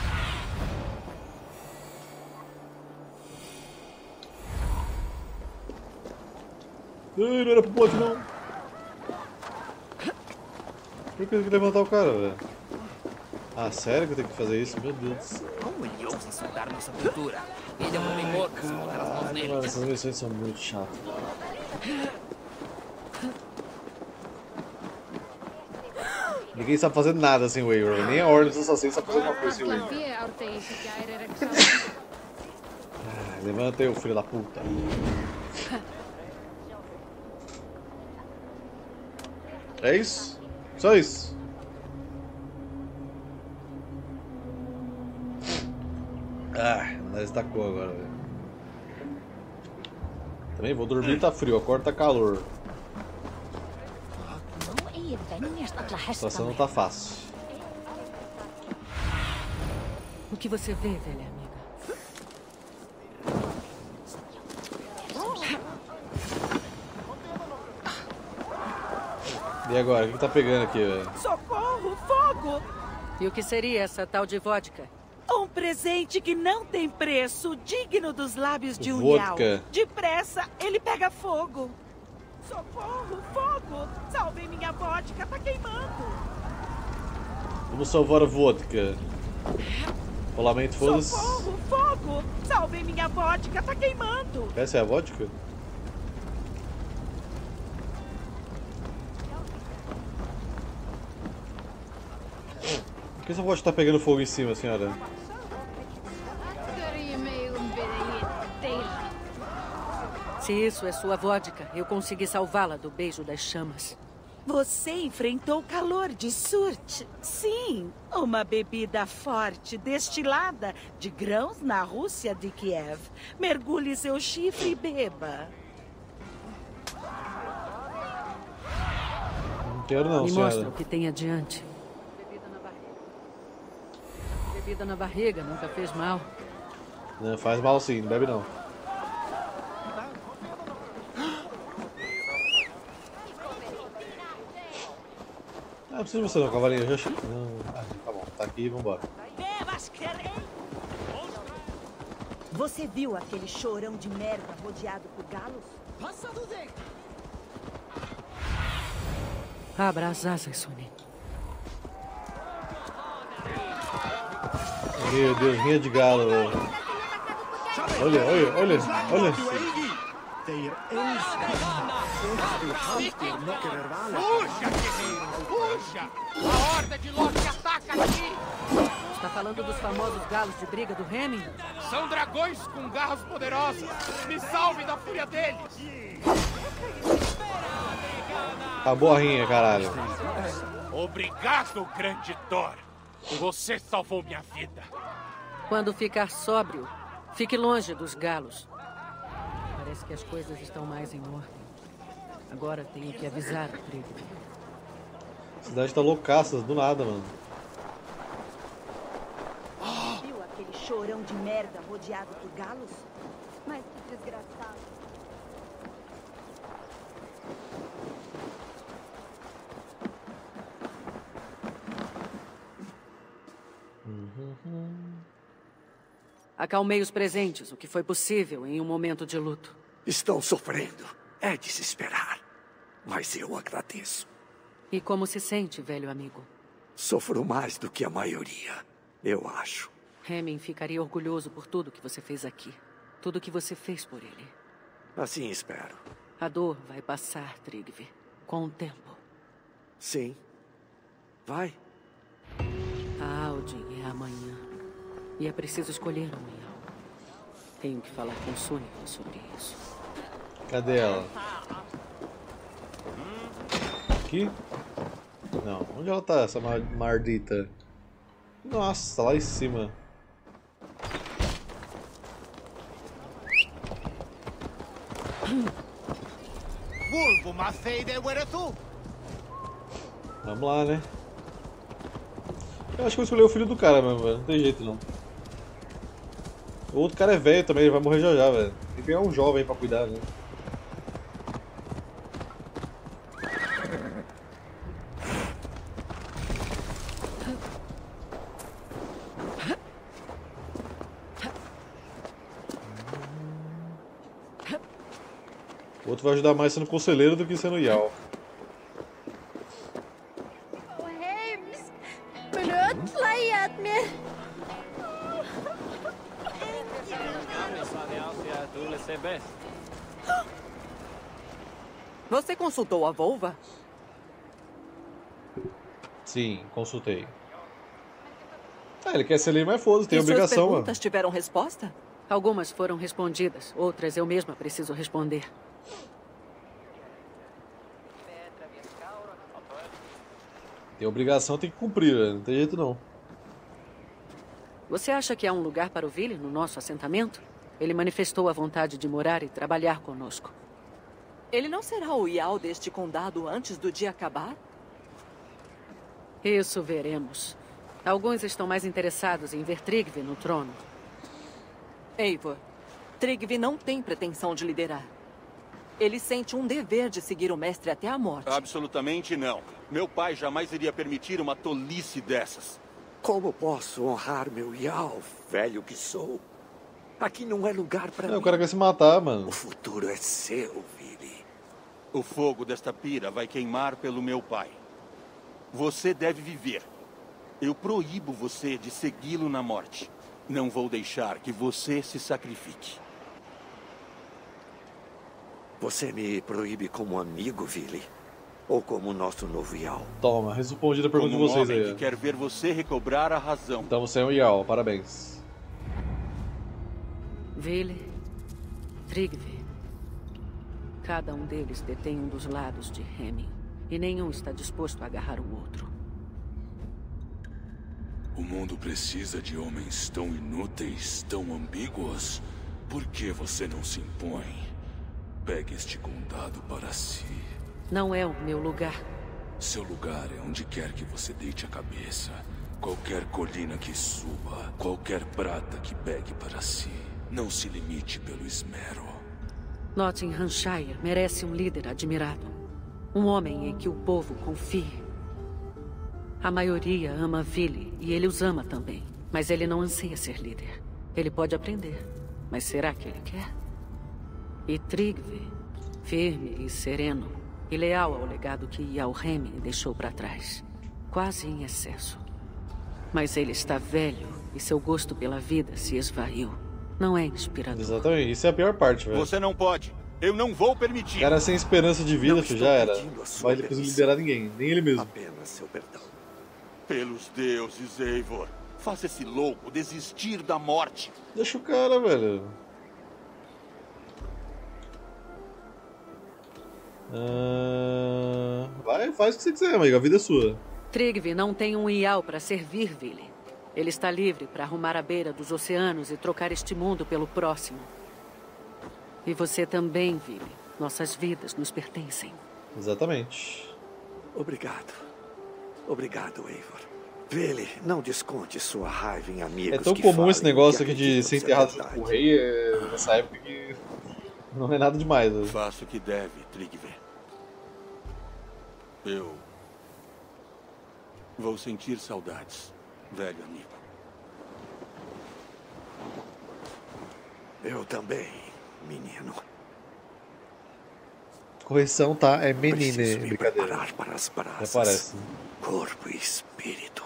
Ai, não era pro bote, não. Por que eu tenho que levantar o cara, velho? Ah, sério que eu tenho que fazer isso? Meu Deus. Como ele ousa insultar nossa cultura? Ele é um homem morto, se botar as mãos nele. Mano, essas missões são muito chatas. Ninguém sabe fazer nada sem o Wayward. Nem a Ordem dos Assassinos sabe fazer alguma coisa sem o Wayward. Ah, levanta aí, filho da puta. É isso? Só isso. Ah, nós destacou agora, velho. Também vou dormir, tá frio, acorda, tá calor. A situação não tá fácil. O que você vê, velha amiga? E agora, o que tá pegando aqui, velho? Socorro, fogo! E o que seria essa tal de vodka? Um presente que não tem preço, digno dos lábios de um Vodka. Yao. Depressa, ele pega fogo. Socorro, fogo! Salvem minha vodka, tá queimando. Vamos salvar a vodka. Rolamento, foda-se. Socorro, fogo! Salvem minha vodka, tá queimando. Essa é a vodka? Por que essa vodka tá pegando fogo em cima, senhora? Se isso é sua vodka, eu consegui salvá-la do beijo das chamas. Você enfrentou o calor de Surt. Sim, uma bebida forte, destilada de grãos na Rússia de Kiev. Mergulhe seu chifre e beba. Não quero não, Me senhora. mostra o que tem adiante. Bebida na barriga. Bebida na barriga nunca fez mal. Não, faz mal sim, não bebe não. não precisa de você não, cavalinho. Eu já achei. Não. Ah, tá bom, tá aqui, vambora. Você viu aquele chorão de merda rodeado por galos? Abra as asas, Suni. Meu Deus, rinha de galo, velho. Olha, olha, olha, olha. Puxa, guerreiro! Puxa! A horda de Loki ataca aqui! Está falando dos famosos galos de briga do Hemming? São dragões com garras poderosas! Me salve da fúria deles! Acabou a rinha, caralho. Obrigado, grande Thor! Você salvou minha vida! Quando ficar sóbrio, fique longe dos galos. Parece que as coisas estão mais em ordem. Agora tenho que avisar o Trígono. A cidade tá loucaça, do nada, mano. Viu aquele chorão de merda rodeado por galos? Mas que desgraçado. Acalmei os presentes, o que foi possível em um momento de luto. Estão sofrendo. É de se esperar. Mas eu agradeço. E como se sente, velho amigo? Sofro mais do que a maioria, eu acho. Hemming ficaria orgulhoso por tudo que você fez aqui. Tudo que você fez por ele. Assim espero. A dor vai passar, Tryggvi. Com o tempo. Sim. Vai. A Aldin é amanhã. E é preciso escolher um Ial. Tenho que falar com Sunniva sobre isso. Cadê ela? Aqui? Não. Onde ela tá, essa mar mardita? Nossa, lá em cima. Vamos lá, né? Eu acho que eu escolhi o filho do cara mesmo, velho. Não tem jeito não. O outro cara é velho também, ele vai morrer já já, velho. Tem que pegar um jovem pra cuidar, né? O outro vai ajudar mais sendo conselheiro do que sendo Ial. Você consultou a Volva? Sim, consultei. Ah, ele quer ser lei, mas foda-se, tem e obrigação, suas perguntas mano. tiveram resposta? Algumas foram respondidas, outras eu mesma preciso responder. Tem obrigação, tem que cumprir, velho. Não tem jeito não. Você acha que há um lugar para o Vili no nosso assentamento? Ele manifestou a vontade de morar e trabalhar conosco. Ele não será o Ial deste condado antes do dia acabar? Isso veremos. Alguns estão mais interessados em ver Tryggvi no trono. Eivor, Tryggvi não tem pretensão de liderar. Ele sente um dever de seguir o mestre até a morte. Absolutamente não. Meu pai jamais iria permitir uma tolice dessas. Como posso honrar meu Ial, velho que sou? Aqui não é lugar para É, mim. o cara quer se matar, mano. O futuro é seu, Vili. O fogo desta pira vai queimar pelo meu pai. Você deve viver. Eu proíbo você de segui-lo na morte. Não vou deixar que você se sacrifique. Você me proíbe como amigo, Vili? Ou como nosso novo Ial? Toma, respondida a pergunta Como de vocês um homem aí. que quer ver você recobrar a razão. Então você é um Ial, parabéns. Vili, Tryggvi. Cada um deles detém um dos lados de Hemming. E nenhum está disposto a agarrar o outro. O mundo precisa de homens tão inúteis, tão ambíguos. Por que você não se impõe? Pegue este condado para si. Não é o meu lugar. Seu lugar é onde quer que você deite a cabeça. Qualquer colina que suba, qualquer prata que pegue para si. Não se limite pelo esmero. Nottinghamshire merece um líder admirado. Um homem em que o povo confie. A maioria ama Vili e ele os ama também. Mas ele não anseia ser líder. Ele pode aprender. Mas será que ele quer? E Tryggvi, firme e sereno, e leal ao legado que Jarlheim deixou para trás. Quase em excesso. Mas ele está velho e seu gosto pela vida se esvaiu. Não é inspirador. Exatamente, isso é a pior parte, velho. Você não pode. Eu não vou permitir. Cara sem esperança de vida, filho, já era. Não vai ele conseguir liderar ninguém, nem ele mesmo. Apenas seu perdão. Pelos deuses, Eivor. Faça esse louco desistir da morte. Deixa o cara, velho. Ah, vai, faz o que você quiser, amigo. A vida é sua. Tryggvi não tem um Ial para servir Vili. Ele está livre para arrumar a beira dos oceanos e trocar este mundo pelo próximo. E você também, Vili. Nossas vidas nos pertencem. Exatamente. Obrigado. Obrigado, Eivor. Vili, não desconte sua raiva em amigos. É tão que comum esse negócio aqui de ser enterrado junto com o rei é, nessa época que não é nada demais. Né? Faça o que deve, Tryggvi. Eu vou sentir saudades, velho amigo. Eu também, menino. Correção, tá? É menine, Preciso me brincadeira. preparar para as brasas. Até parece. Corpo e espírito.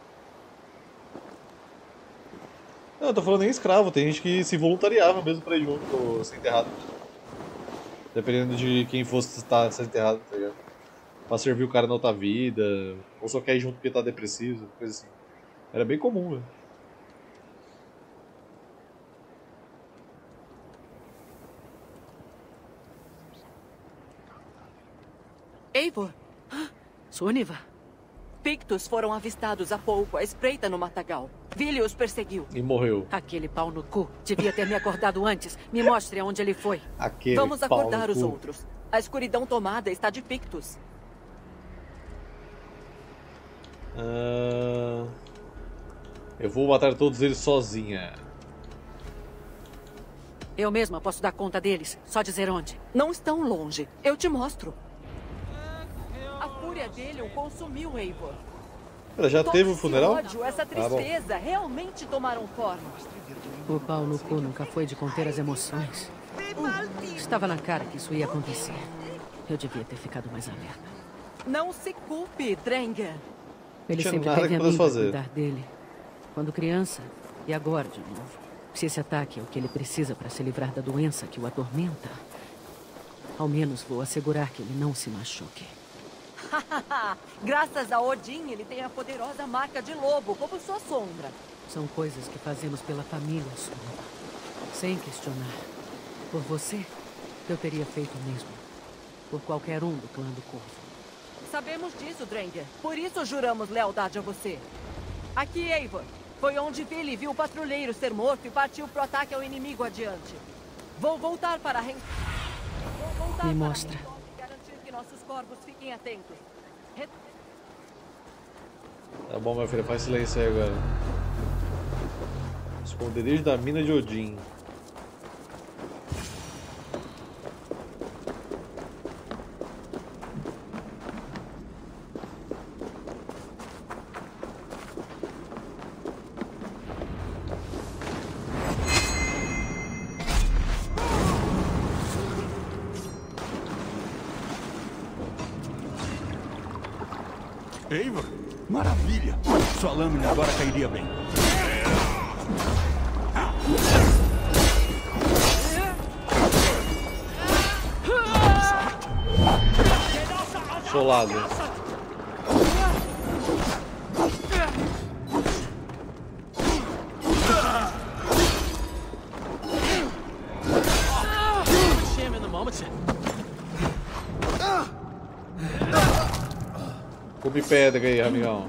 Não, eu tô falando em escravo, tem gente que se voluntariava mesmo pra ir junto ou ser enterrado. Dependendo de quem fosse estar ser enterrado, tá ligado? Pra servir o cara na outra vida, ou só quer ir junto porque tá depressivo, coisa assim. Era bem comum, velho. Eivor! Sunniva! Pictos foram avistados há pouco à espreita no matagal. Vili os perseguiu. E morreu. Aquele pau no cu. Devia ter me acordado antes. Me mostre aonde ele foi. Aquele Vamos pau acordar no os cu. outros. A escuridão tomada está de Pictos. Ah, eu vou matar todos eles sozinha. Eu mesma posso dar conta deles. Só dizer onde. Não estão longe. Eu te mostro. A fúria dele o consumiu, Eivor. Ela já Todo teve o esse funeral? ódio, essa Ah, bom. tristeza realmente tomaram forma. O pau no cu nunca foi de conter as emoções. Estava na cara que isso ia acontecer. Eu devia ter ficado mais alerta. Não se culpe, Drengen. Ele Tinha sempre nada teve que a mim pudesse para fazer. cuidar dele. Quando criança, e agora de novo. Se esse ataque é o que ele precisa para se livrar da doença que o atormenta, ao menos vou assegurar que ele não se machuque. Graças a Odin, ele tem a poderosa marca de lobo, como sua sombra. São coisas que fazemos pela família, Sunniva. Sem questionar. Por você, eu teria feito o mesmo. Por qualquer um do clã do Corvo. Sabemos disso, Drengen. Por isso juramos lealdade a você. Aqui, Eivor. Foi onde Vili viu o patrulheiro ser morto e partiu pro ataque ao inimigo adiante. Vou voltar para a Ren... Vou voltar Me para mostra. Rendon e garantir que nossos corvos fiquem atentos. Re... Tá bom, meu filho, faz silêncio aí agora. Esconderijo da mina de Odin. Eivor, maravilha! Sua lâmina agora cairia bem. Solado. Come pedra aí, amigão.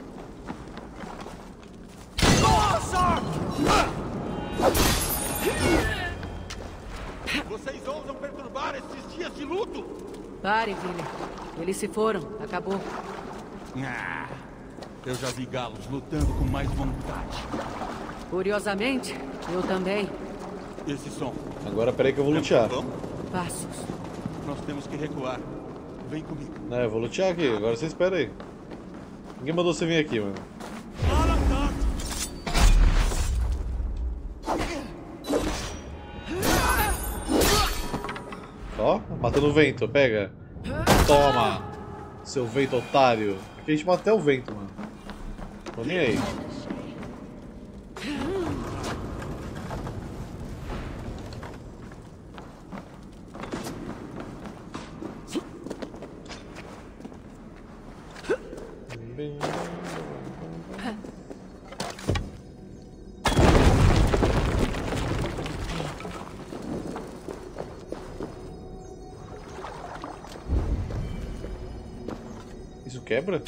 Vocês ousam perturbar esses dias de luto? Pare, Vili. Eles se foram. Acabou. Ah, eu já vi galos lutando com mais vontade. Curiosamente, eu também. Esse som. Agora peraí que eu vou lutear. Passos. Nós temos que recuar. Vem comigo. É, eu vou lutear aqui, agora você espera aí. Ninguém mandou você vir aqui, mano. Ó, matando o vento, pega. Toma, seu vento otário. Aqui a gente mata até o vento, mano. Tô nem aí. Isso quebra?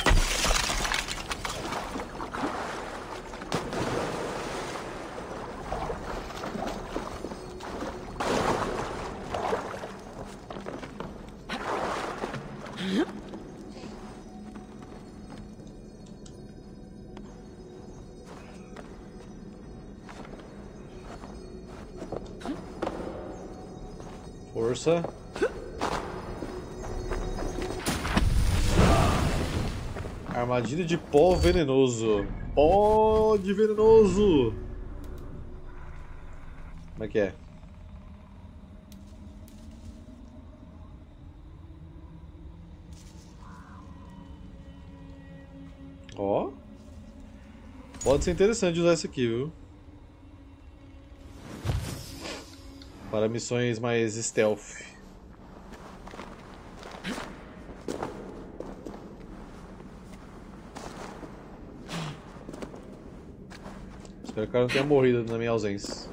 Força. Armadilha de pó venenoso. Pó de venenoso. Como é que é? Ó. Pode ser interessante usar isso aqui, viu? Para missões mais stealth. Espero que o cara não tenha morrido na minha ausência.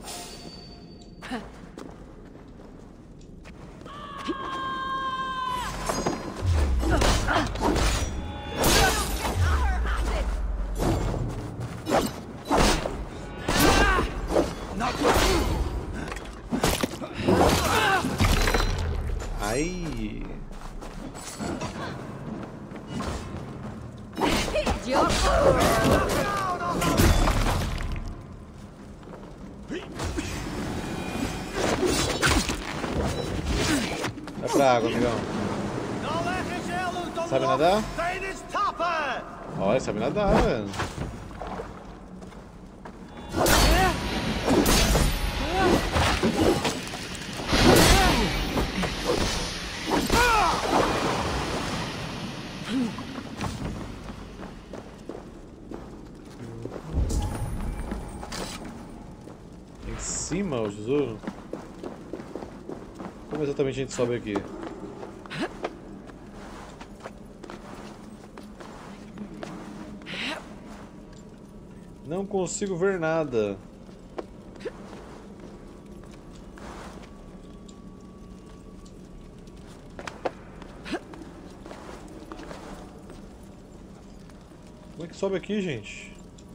Ai. Vai pra água, amigão. Sabe nadar? Olha, sabe nadar, velho. Em cima o tesouro? Como exatamente a gente sobe aqui? Não consigo ver nada. Como é que sobe aqui, gente?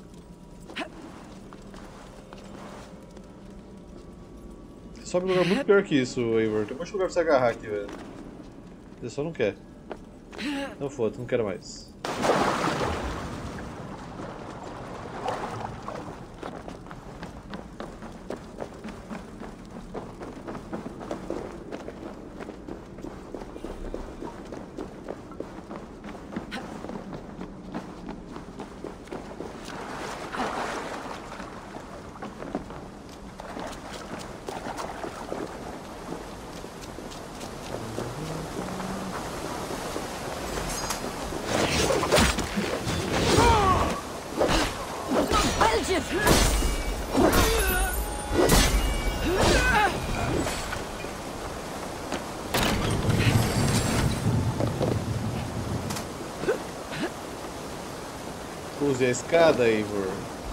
Você sobe em um lugar muito pior que isso, Eivor. Tem um monte de lugar pra você agarrar aqui, velho. Você só não quer. Não foda, não quero mais. Use a escada, Eivor.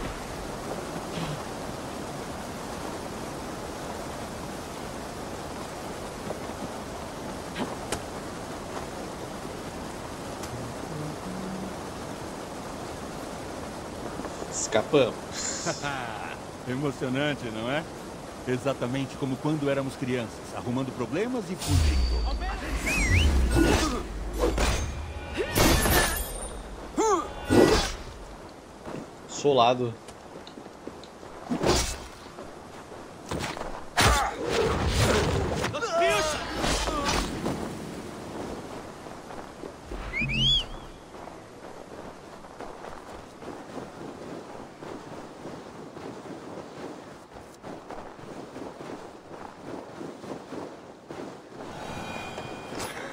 Escapamos. Emocionante, não é? Exatamente como quando éramos crianças, arrumando problemas e fugindo. Solado.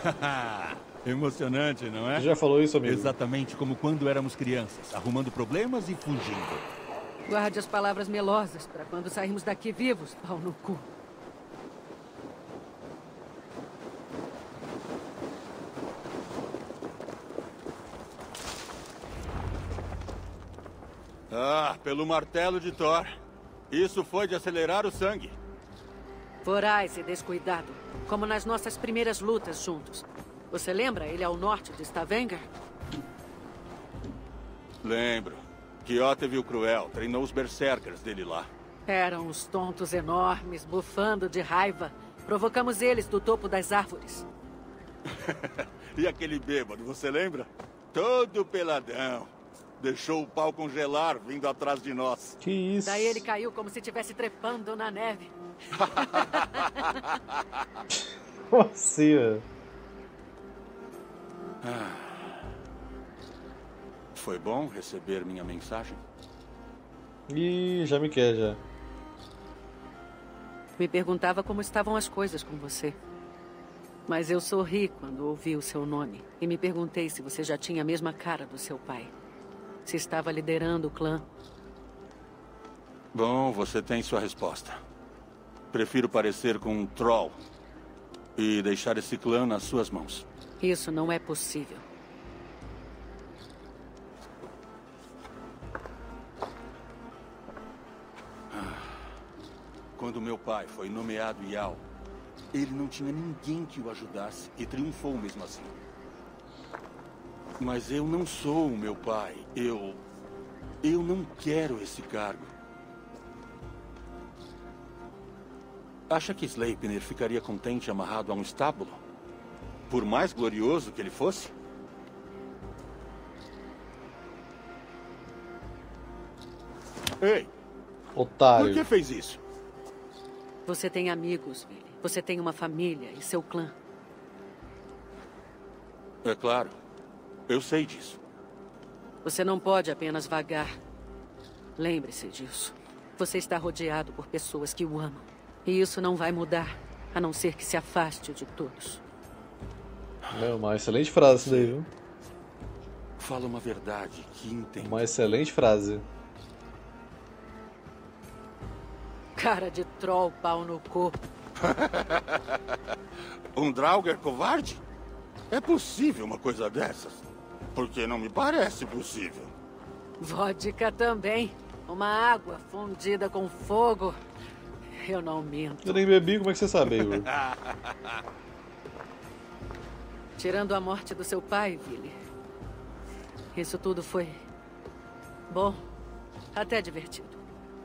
Emocionante, não é? Você já falou isso, amigo? Exatamente como quando éramos crianças, arrumando problemas e fugindo. Guarde as palavras melosas para quando sairmos daqui vivos, pau no cu. Ah, pelo martelo de Thor. Isso foi de acelerar o sangue. Voraz e descuidado, como nas nossas primeiras lutas juntos. Você lembra ele ao norte de Stavanger? Lembro. Kjotve o Cruel treinou os berserkers dele lá. Eram uns tontos enormes, bufando de raiva. Provocamos eles do topo das árvores. E aquele bêbado, você lembra? Todo peladão. Deixou o pau congelar vindo atrás de nós. Que isso? Daí ele caiu como se estivesse trepando na neve. Assim, velho. Ah. Foi bom receber minha mensagem? Ih, já me quer, já. Me perguntava como estavam as coisas com você. Mas eu sorri quando ouvi o seu nome. E me perguntei se você já tinha a mesma cara do seu pai. Se estava liderando o clã. Bom, você tem sua resposta. Prefiro parecer com um troll e deixar esse clã nas suas mãos. Isso não é possível. Quando meu pai foi nomeado Jarl, ele não tinha ninguém que o ajudasse e triunfou mesmo assim. Mas eu não sou o meu pai. Eu... Eu não quero esse cargo. Acha que Sleipnir ficaria contente amarrado a um estábulo? Por mais glorioso que ele fosse? Ei! Otário. Por que fez isso? Você tem amigos, Billy. Você tem uma família e seu clã. É claro. Eu sei disso. Você não pode apenas vagar. Lembre-se disso. Você está rodeado por pessoas que o amam. E isso não vai mudar, a não ser que se afaste de todos. É uma excelente frase isso daí, viu? Fala uma verdade que entendo. Uma excelente frase. Cara de troll, pau no cu. Um Draugr covarde? É possível uma coisa dessas? Porque não me parece possível. Vodka também. Uma água fundida com fogo. Eu não minto. Eu nem bebi, como é que você sabe, Igor? Tirando a morte do seu pai, Billy. Isso tudo foi... bom, até divertido.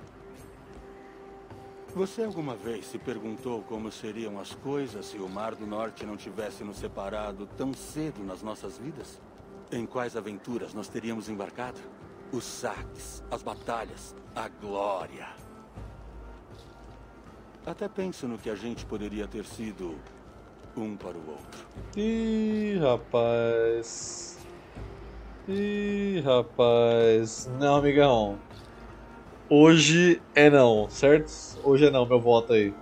Você alguma vez se perguntou como seriam as coisas se o Mar do Norte não tivesse nos separado tão cedo nas nossas vidas? Em quais aventuras nós teríamos embarcado? Os saques, as batalhas, a glória. Até penso no que a gente poderia ter sido um para o outro. Ih, rapaz. Ih, rapaz. Não, amigão. Hoje é não, certo? Hoje é não, meu voto aí.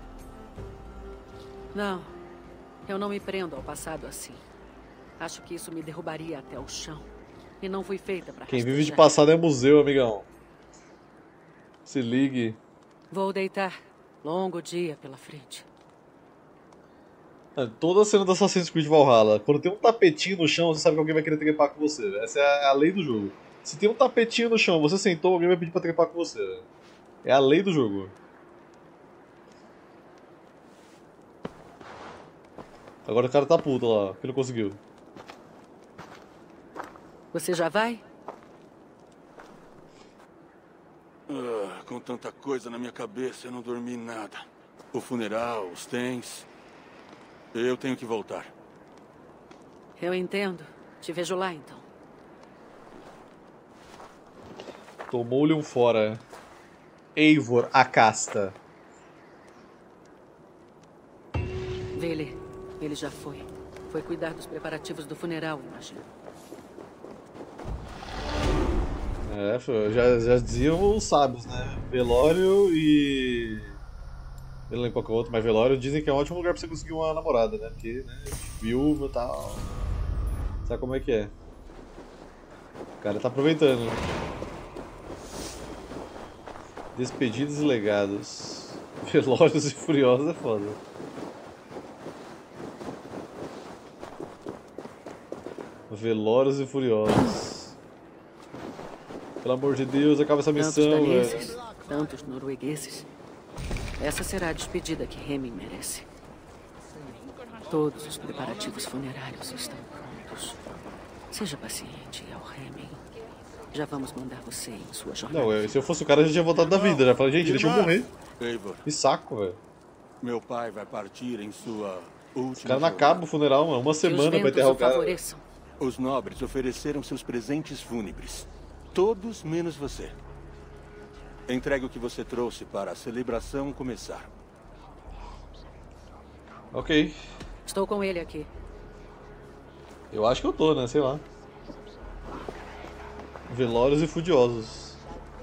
Não, eu não me prendo ao passado assim. Acho que isso me derrubaria até o chão. E não fui feita pra Quem vive de rastejar. passado é museu, amigão. Se ligue. Vou deitar. Longo dia pela frente. Toda a cena do Assassin's Creed Valhalla, quando tem um tapetinho no chão, você sabe que alguém vai querer trepar com você. Essa é a lei do jogo. Se tem um tapetinho no chão, você sentou, alguém vai pedir pra trepar com você. É a lei do jogo. Agora o cara tá puto lá, que não conseguiu. Você já vai? Ah, com tanta coisa na minha cabeça, eu não dormi nada. O funeral, os tens... Eu tenho que voltar. Eu entendo. Te vejo lá, então. Tomou-lhe um fora. Eivor, a casta. Vê-le. Ele já foi. Foi cuidar dos preparativos do funeral, imagino. É, já, já diziam os sábios, né? Velório e... Eu não lembro qual que é o outro, mas velório dizem que é um ótimo lugar pra você conseguir uma namorada, né? Porque, né, viúva e tal. Sabe como é que é? O cara tá aproveitando. Despedidos e legados. Velórios e furiosos é foda. Velórios e furiosos. Pelo amor de Deus, acaba essa missão, Tantos daneses, velho. tantos noruegueses. Essa será a despedida que Hemming merece. Todos os preparativos funerários estão prontos. Seja paciente, El Hemming. Já vamos mandar você em sua jornada. Não, eu, se eu fosse o cara, eu já tinha voltado da vida. Já falei, gente, deixa eu morrer. Eivor, Que saco, velho. meu pai vai partir em sua última Os caras não jornada. acabam o funeral, mano. Uma semana pra enterrar o cara. Os nobres ofereceram seus presentes fúnebres. Todos menos você. Entregue o que você trouxe para a celebração começar. Ok. Estou com ele aqui. Eu acho que eu tô, né? Sei lá. Velórios e furiosos.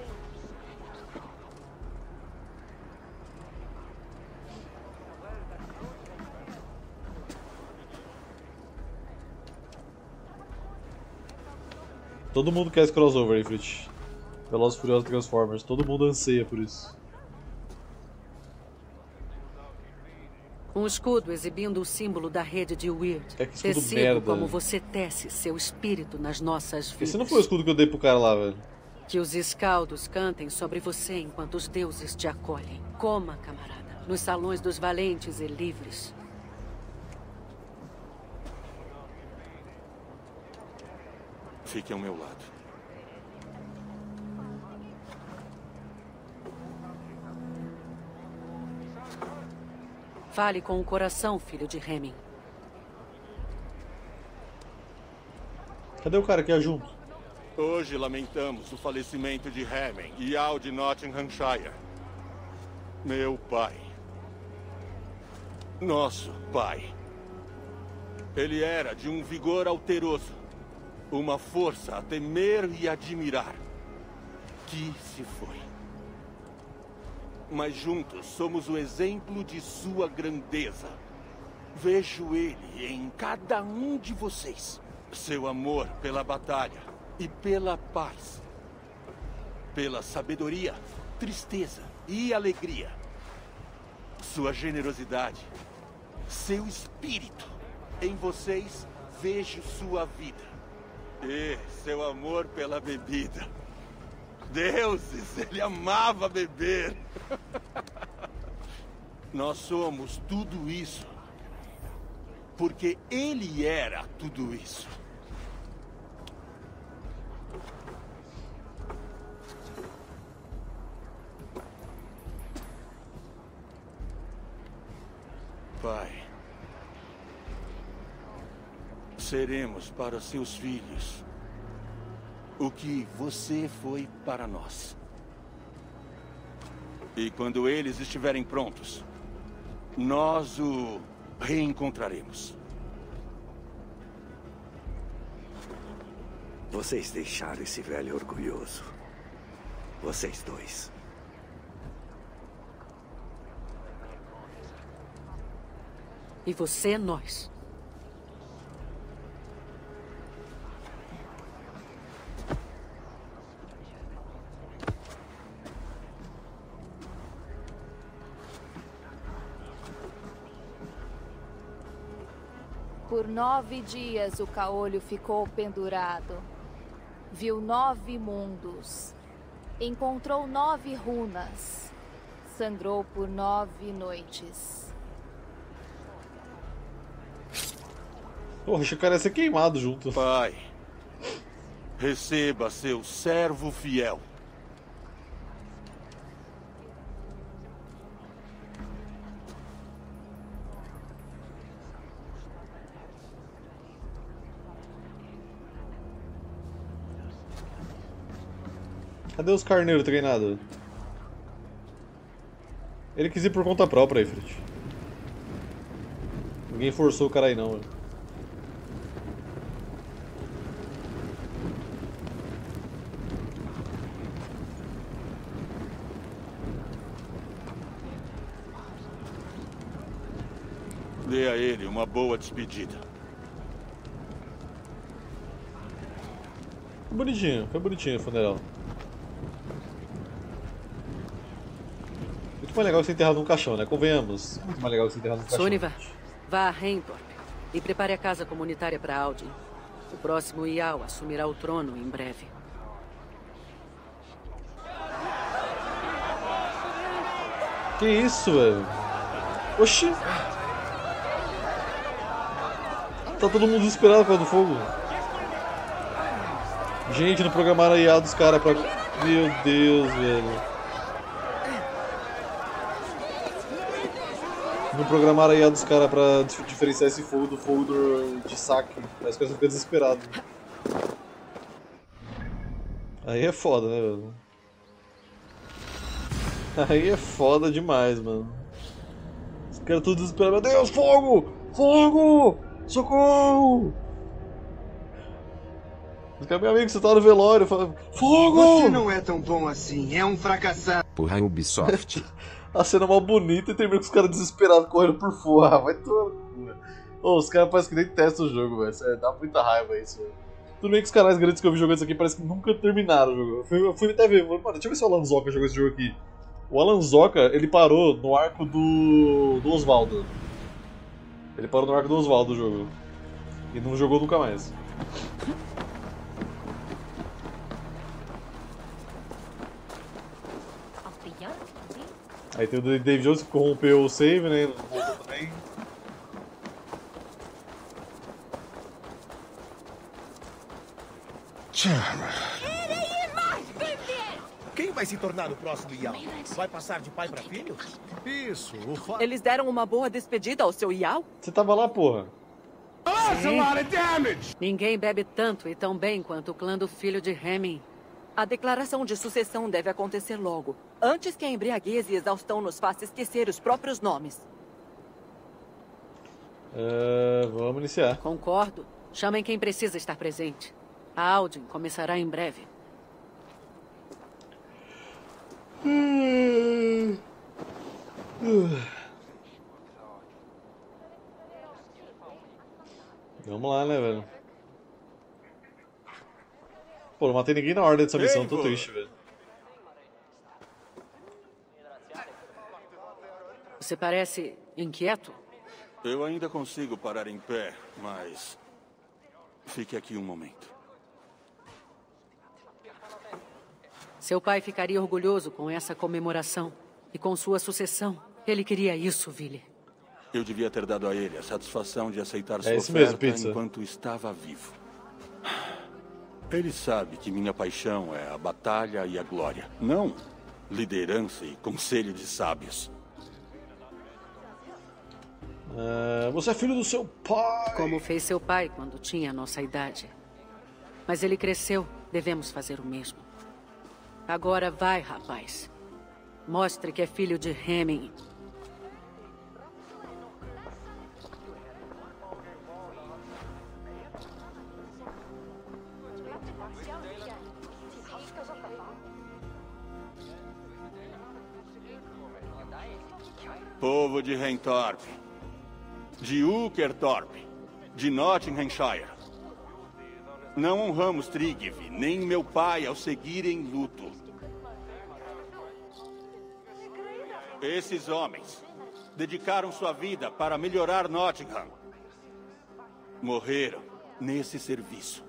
Todo mundo quer esse crossover aí, Fritz. Velozes e Furiosos Transformers. Todo mundo anseia por isso. Um escudo exibindo o símbolo da rede de Weird. É que escudo Tecido merda. como você tece seu espírito nas nossas vidas. Esse não foi o escudo que eu dei pro cara lá, velho. Que os escaldos cantem sobre você enquanto os deuses te acolhem. Coma, camarada, nos salões dos valentes e livres. Fique ao meu lado. Fale com o coração, filho de Hemming. Cadê o cara que ia junto? Hoje lamentamos o falecimento de Hemming e Al de Nottinghamshire. Meu pai. Nosso pai. Ele era de um vigor alteroso. Uma força a temer e admirar. Que se foi. Mas juntos somos o exemplo de sua grandeza. Vejo ele em cada um de vocês. Seu amor pela batalha e pela paz. Pela sabedoria, tristeza e alegria. Sua generosidade. Seu espírito. Em vocês vejo sua vida. E seu amor pela bebida. Deuses, ele amava beber. Nós somos tudo isso porque ele era tudo isso. Pai, seremos para seus filhos o que você foi para nós. E quando eles estiverem prontos, nós o reencontraremos. Vocês deixaram esse velho orgulhoso. Vocês dois. E você, nós. Por nove dias o caolho ficou pendurado. Viu nove mundos. Encontrou nove runas. Sangrou por nove noites. Porra, achei que o cara ia ser queimado junto. Pai, receba seu servo fiel. Cadê os carneiros treinados? Ele quis ir por conta própria aí, Fritz. Ninguém forçou o cara aí não, velho. Dê a ele uma boa despedida. Bonitinho, foi bonitinho o funeral. Muito mais legal que ser enterrado num caixão, né? Convenhamos. Muito mais legal que ser enterrado num caixão. Sunniva, vá a Hemthorpe e prepare a casa comunitária para Aldin. O próximo Ial assumirá o trono em breve. Que isso, velho? Oxi! Tá todo mundo desesperado por causa do fogo. Gente, não programaram a I A dos caras pra... Meu Deus, velho. Não programaram a I A dos caras pra diferenciar esse fogo do fogo do... de saque. Parece que eles ficam desesperados. Aí é foda, né, velho? Aí é foda demais, mano. Os caras todos desesperados. Meu Deus, fogo! Fogo! Socorro! Os caras, meu amigo, você tá no velório. Fala, fogo! Você não é tão bom assim, é um fracassado. Porra, Ubisoft. A cena mal bonita e termina com os caras desesperados correndo por fora. Vai tudo. Oh, os caras parecem que nem testam o jogo, velho. Dá muita raiva isso, velho. Tudo bem que os canais grandes que eu vi jogando isso aqui parece que nunca terminaram o jogo. Eu fui, eu fui até ver, mano, deixa eu ver se o Alan Zoka jogou esse jogo aqui. O Alan Zoka, ele parou no arco do, do Osvaldo. Ele parou no arco do Osvaldo o jogo. E não jogou nunca mais. Aí tem o Dave Jones que corrompeu o save, né? Não voltou também. Quem vai se tornar o próximo Ial? Vai passar de pai para filho? Isso, o fa... Eles deram uma boa despedida ao seu Ial? Você tava lá, porra. Ninguém bebe tanto e tão bem quanto o clã do filho de Hemming. A declaração de sucessão deve acontecer logo, antes que a embriaguez e exaustão nos faça esquecer os próprios nomes. Uh, vamos iniciar. Concordo. Chamem quem precisa estar presente. A Aldin começará em breve. Hum. Uh. Vamos lá, né, velho? Pô, não matei ninguém na ordem dessa missão, tô triste, velho. Você parece inquieto? Eu ainda consigo parar em pé, mas... Fique aqui um momento. Seu pai ficaria orgulhoso com essa comemoração e com sua sucessão. Ele queria isso, Vili. Eu devia ter dado a ele a satisfação de aceitar sua é isso mesmo, oferta Pizza. enquanto estava vivo. Ele sabe que minha paixão é a batalha e a glória, não liderança e conselho de sábios. Uh, você é filho do seu pai. Como fez seu pai quando tinha a nossa idade. Mas ele cresceu, devemos fazer o mesmo. Agora vai, rapaz. Mostre que é filho de Hemming. Povo de Hemthorpe, de Ukerthorpe, de Nottinghamshire. Não honramos Tryggvi, nem meu pai ao seguir em luto. Esses homens dedicaram sua vida para melhorar Nottingham. Morreram nesse serviço.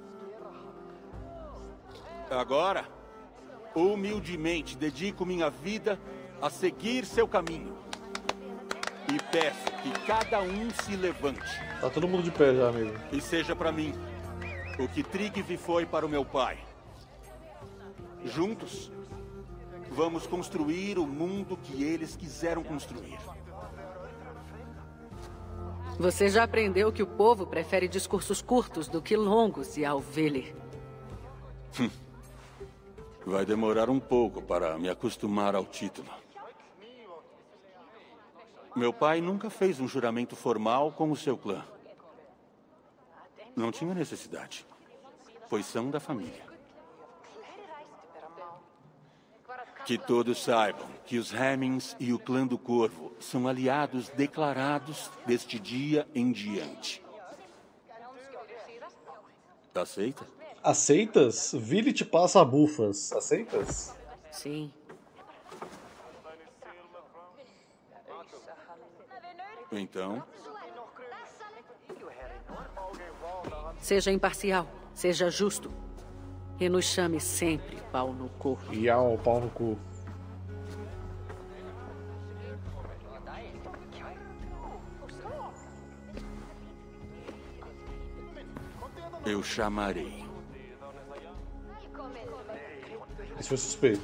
Agora, humildemente dedico minha vida a seguir seu caminho. E peço que cada um se levante. Tá todo mundo de pé já, amigo. E seja para mim o que Tryggvi foi para o meu pai. Juntos, vamos construir o mundo que eles quiseram construir. Você já aprendeu que o povo prefere discursos curtos do que longos, Ial Vili. Vai demorar um pouco para me acostumar ao título. Meu pai nunca fez um juramento formal com o seu clã. Não tinha necessidade, pois são da família. Que todos saibam que os Hemmings e o clã do Corvo são aliados declarados deste dia em diante. Aceita? Aceitas? Vili te passa bufas. Aceitas? Sim. Então? Seja imparcial, seja justo. E nos chame sempre pau no cu. Iau, pau no cu. Eu chamarei. Isso foi suspeito.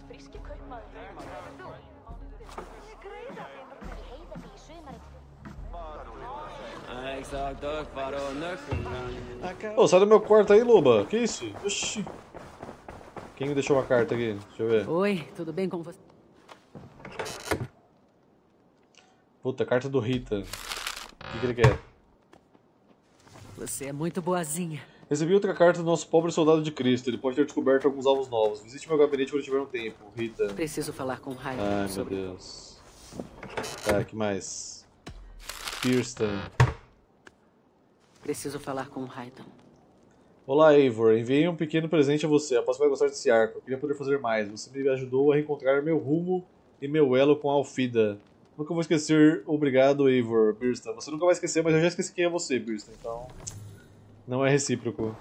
Ô, sai do meu quarto aí, loba. Que isso? Oxi. Quem me deixou uma carta aqui? Deixa eu ver. Oi, tudo bem com você? Puta, carta do Rita. O que, que ele quer? Você é muito boazinha. Recebi outra carta do nosso pobre soldado de Cristo. Ele pode ter descoberto alguns alvos novos. Visite meu gabinete quando tiver um tempo, Rita. Preciso falar com Raiden. Ai, sobre... meu Deus. Tá, que mais? Kirsten. Preciso falar com Raiden. Olá, Eivor. Enviei um pequeno presente a você. Aposto que vai gostar desse arco. Eu queria poder fazer mais. Você me ajudou a reencontrar meu rumo e meu elo com a Alfida. Nunca vou esquecer. Obrigado, Eivor. Birsta. Você nunca vai esquecer, mas eu já esqueci quem é você, Birsta. Então, não é recíproco.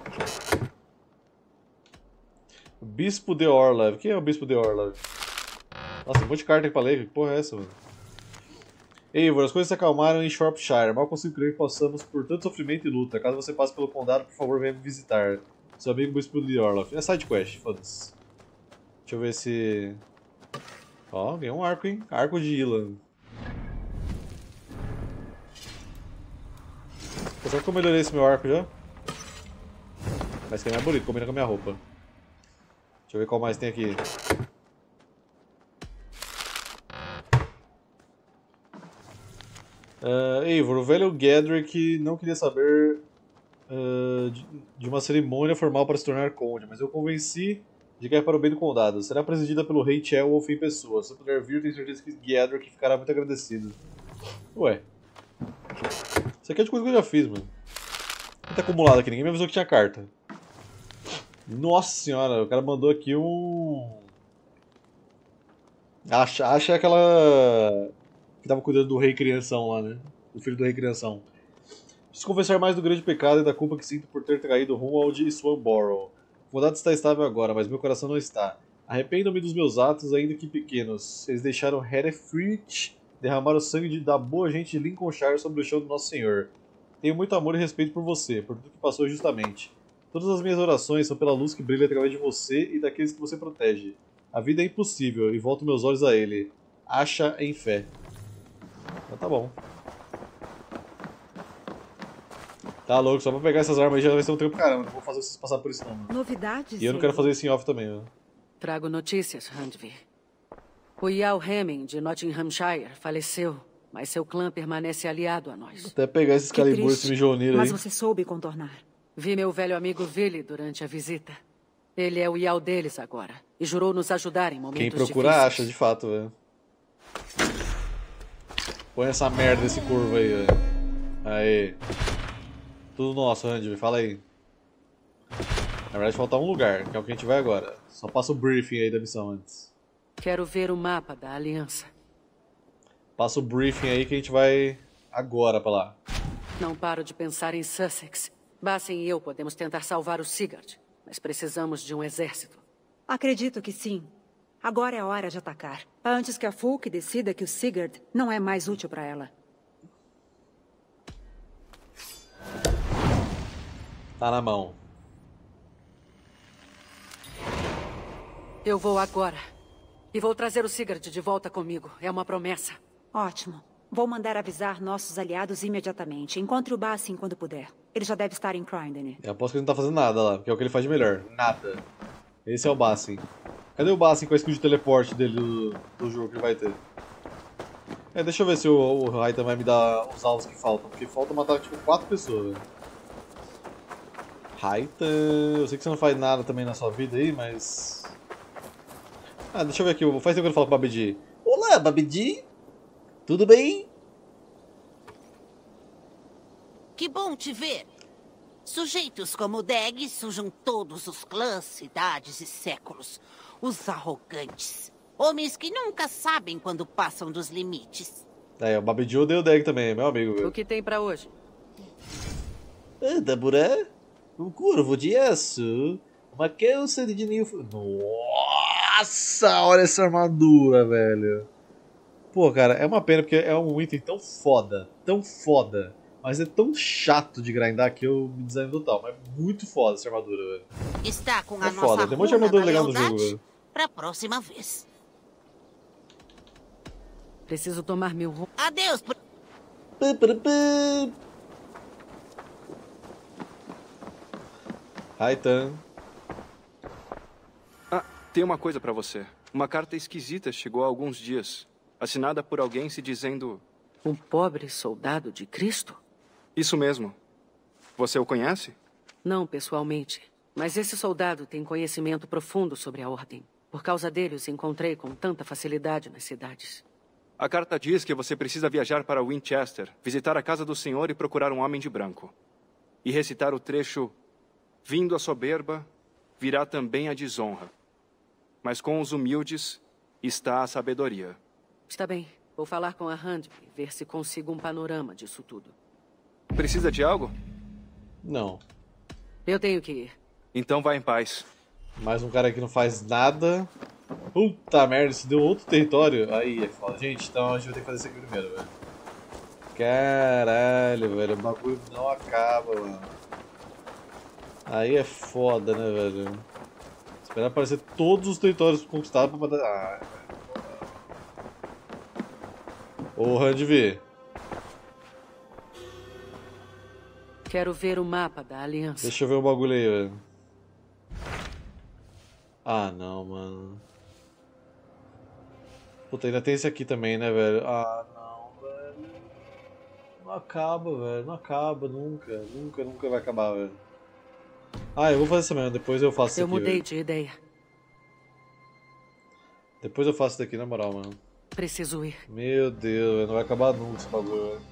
Bispo de Orlev. Quem é o Bispo de Orlev? Nossa, um monte de carta aqui pra ler. Que porra é essa, mano? Eivor, as coisas se acalmaram em Shropshire. Mal consigo crer que passamos por tanto sofrimento e luta. Caso você passe pelo condado, por favor, venha me visitar. Seu amigo Bispo de Orlev. É side quest, foda-se. Deixa eu ver se... Ó, ganhou um arco, hein? Arco de Ilan. Será que eu melhorei esse meu arco já? Mas que é mais bonito, combina com a minha roupa. Deixa eu ver qual mais tem aqui. Uh, Eivor, o velho Gedrick não queria saber uh, de, de uma cerimônia formal para se tornar conde, mas eu convenci de que é para o bem do condado. Será presidida pelo rei Ceolwulf em pessoa. Se eu puder vir, tenho certeza que Gedrick ficará muito agradecido. Ué. Isso aqui é de coisa que eu já fiz, mano. Tá acumulado aqui, ninguém me avisou que tinha carta. Nossa senhora, o cara mandou aqui um... Acha, acha aquela... que tava cuidando do rei crianção lá, né? O filho do rei crianção. Preciso confessar mais do grande pecado e da culpa que sinto por ter traído rumo ao de Swanborough. O condado está estável agora, mas meu coração não está. Arrependo-me dos meus atos, ainda que pequenos. Eles deixaram Hereford derramar o sangue de, da boa gente de Lincolnshire sobre o chão do Nosso Senhor. Tenho muito amor e respeito por você, por tudo que passou justamente. Todas as minhas orações são pela luz que brilha através de você e daqueles que você protege. A vida é impossível e volto meus olhos a ele. Acha em fé. Então tá bom. Tá louco, só pra pegar essas armas aí já vai ser um tempo caramba. Não vou fazer vocês passar por isso não, mano. Novidades? E eu não quero fazer isso em off também, mano. Trago notícias, Randvi. O Jarl Hemming de Nottinghamshire faleceu, mas seu clã permanece aliado a nós. Até pegar esse Excalibur, esse Mjolnir aí. Mas você soube contornar. Vi meu velho amigo Vili durante a visita. Ele é o Jarl deles agora e jurou nos ajudar em momentos Quem procura difíceis. acha, de fato, velho. Põe essa merda desse curvo aí, velho. Aê. Tudo nosso, Randy, fala aí. Na verdade falta um lugar, que é o que a gente vai agora. Só passa o briefing aí da missão antes. Quero ver o mapa da aliança. Passa o briefing aí que a gente vai agora pra lá. Não paro de pensar em Sussex. Bassen e eu podemos tentar salvar o Sigurd, mas precisamos de um exército. Acredito que sim. Agora é a hora de atacar. Antes que a Fulk decida que o Sigurd não é mais útil para ela. Tá na mão. Eu vou agora. E vou trazer o Sigurd de volta comigo. É uma promessa. Ótimo. Vou mandar avisar nossos aliados imediatamente. Encontre o Bassin quando puder. Ele já deve estar em Cryndene. Eu aposto que ele não tá fazendo nada lá, porque é o que ele faz de melhor. Nada. Esse é o Bassin. Cadê o Bassin com a skill de teleporte dele do, do jogo que ele vai ter? É, deixa eu ver se o, o Raiden vai me dar os alvos que faltam. Porque falta matar tipo quatro pessoas, velho. Raiden, eu sei que você não faz nada também na sua vida aí, mas... Ah, deixa eu ver aqui. Faz tempo que eu falo com o Babidi. Olá, Babidi. Tudo bem? Que bom te ver. Sujeitos como o Deg sujam todos os clãs, cidades e séculos. Os arrogantes. Homens que nunca sabem quando passam dos limites. É, o Babidi odeia o Deg também, meu amigo. Velho. O que tem pra hoje? Ah, Daburé? Um curvo de aço. Uma calça de ninho. Nossa, olha essa armadura, velho. Pô, cara, é uma pena porque é um item tão foda. Tão foda. Mas é tão chato de grindar que eu me desanimo total. Mas é muito foda essa armadura, velho. Está com a é nossa foda. Tem um monte de armadura legal no jogo, velho. Pra próxima vez. Preciso tomar meu rum. Adeus. Pr pá, pá, pá. Raitan. Ah, tem uma coisa pra você. Uma carta esquisita chegou há alguns dias. Assinada por alguém se dizendo... Um pobre soldado de Cristo? Isso mesmo. Você o conhece? Não, pessoalmente. Mas esse soldado tem conhecimento profundo sobre a Ordem. Por causa dele, os encontrei com tanta facilidade nas cidades. A carta diz que você precisa viajar para Winchester, visitar a casa do Senhor e procurar um homem de branco. E recitar o trecho... Vindo a soberba, virá também a desonra. Mas com os humildes está a sabedoria. Está bem. Vou falar com a Handby, ver se consigo um panorama disso tudo. Precisa de algo? Não. Eu tenho que ir. Então vá em paz. Mais um cara que não faz nada. Puta merda, isso deu outro território. Aí é foda. Gente, então a gente vai ter que fazer isso aqui primeiro, velho. Caralho, velho. O bagulho não acaba, mano. Aí é foda, né, velho? Esperar aparecer todos os territórios conquistados pra matar. Ah, ô, Handby. Quero ver o mapa da aliança. Deixa eu ver o bagulho aí, velho. Ah, não, mano. Puta, ainda tem esse aqui também, né, velho? Ah, não, velho. Não acaba, velho. Não acaba, nunca. Nunca, nunca vai acabar, velho. Ah, eu vou fazer isso mesmo. Depois eu faço isso Eu aqui, mudei velho. de ideia. Depois eu faço isso daqui, na moral, mano. Preciso ir. Meu Deus, velho. Não vai acabar nunca esse bagulho, velho.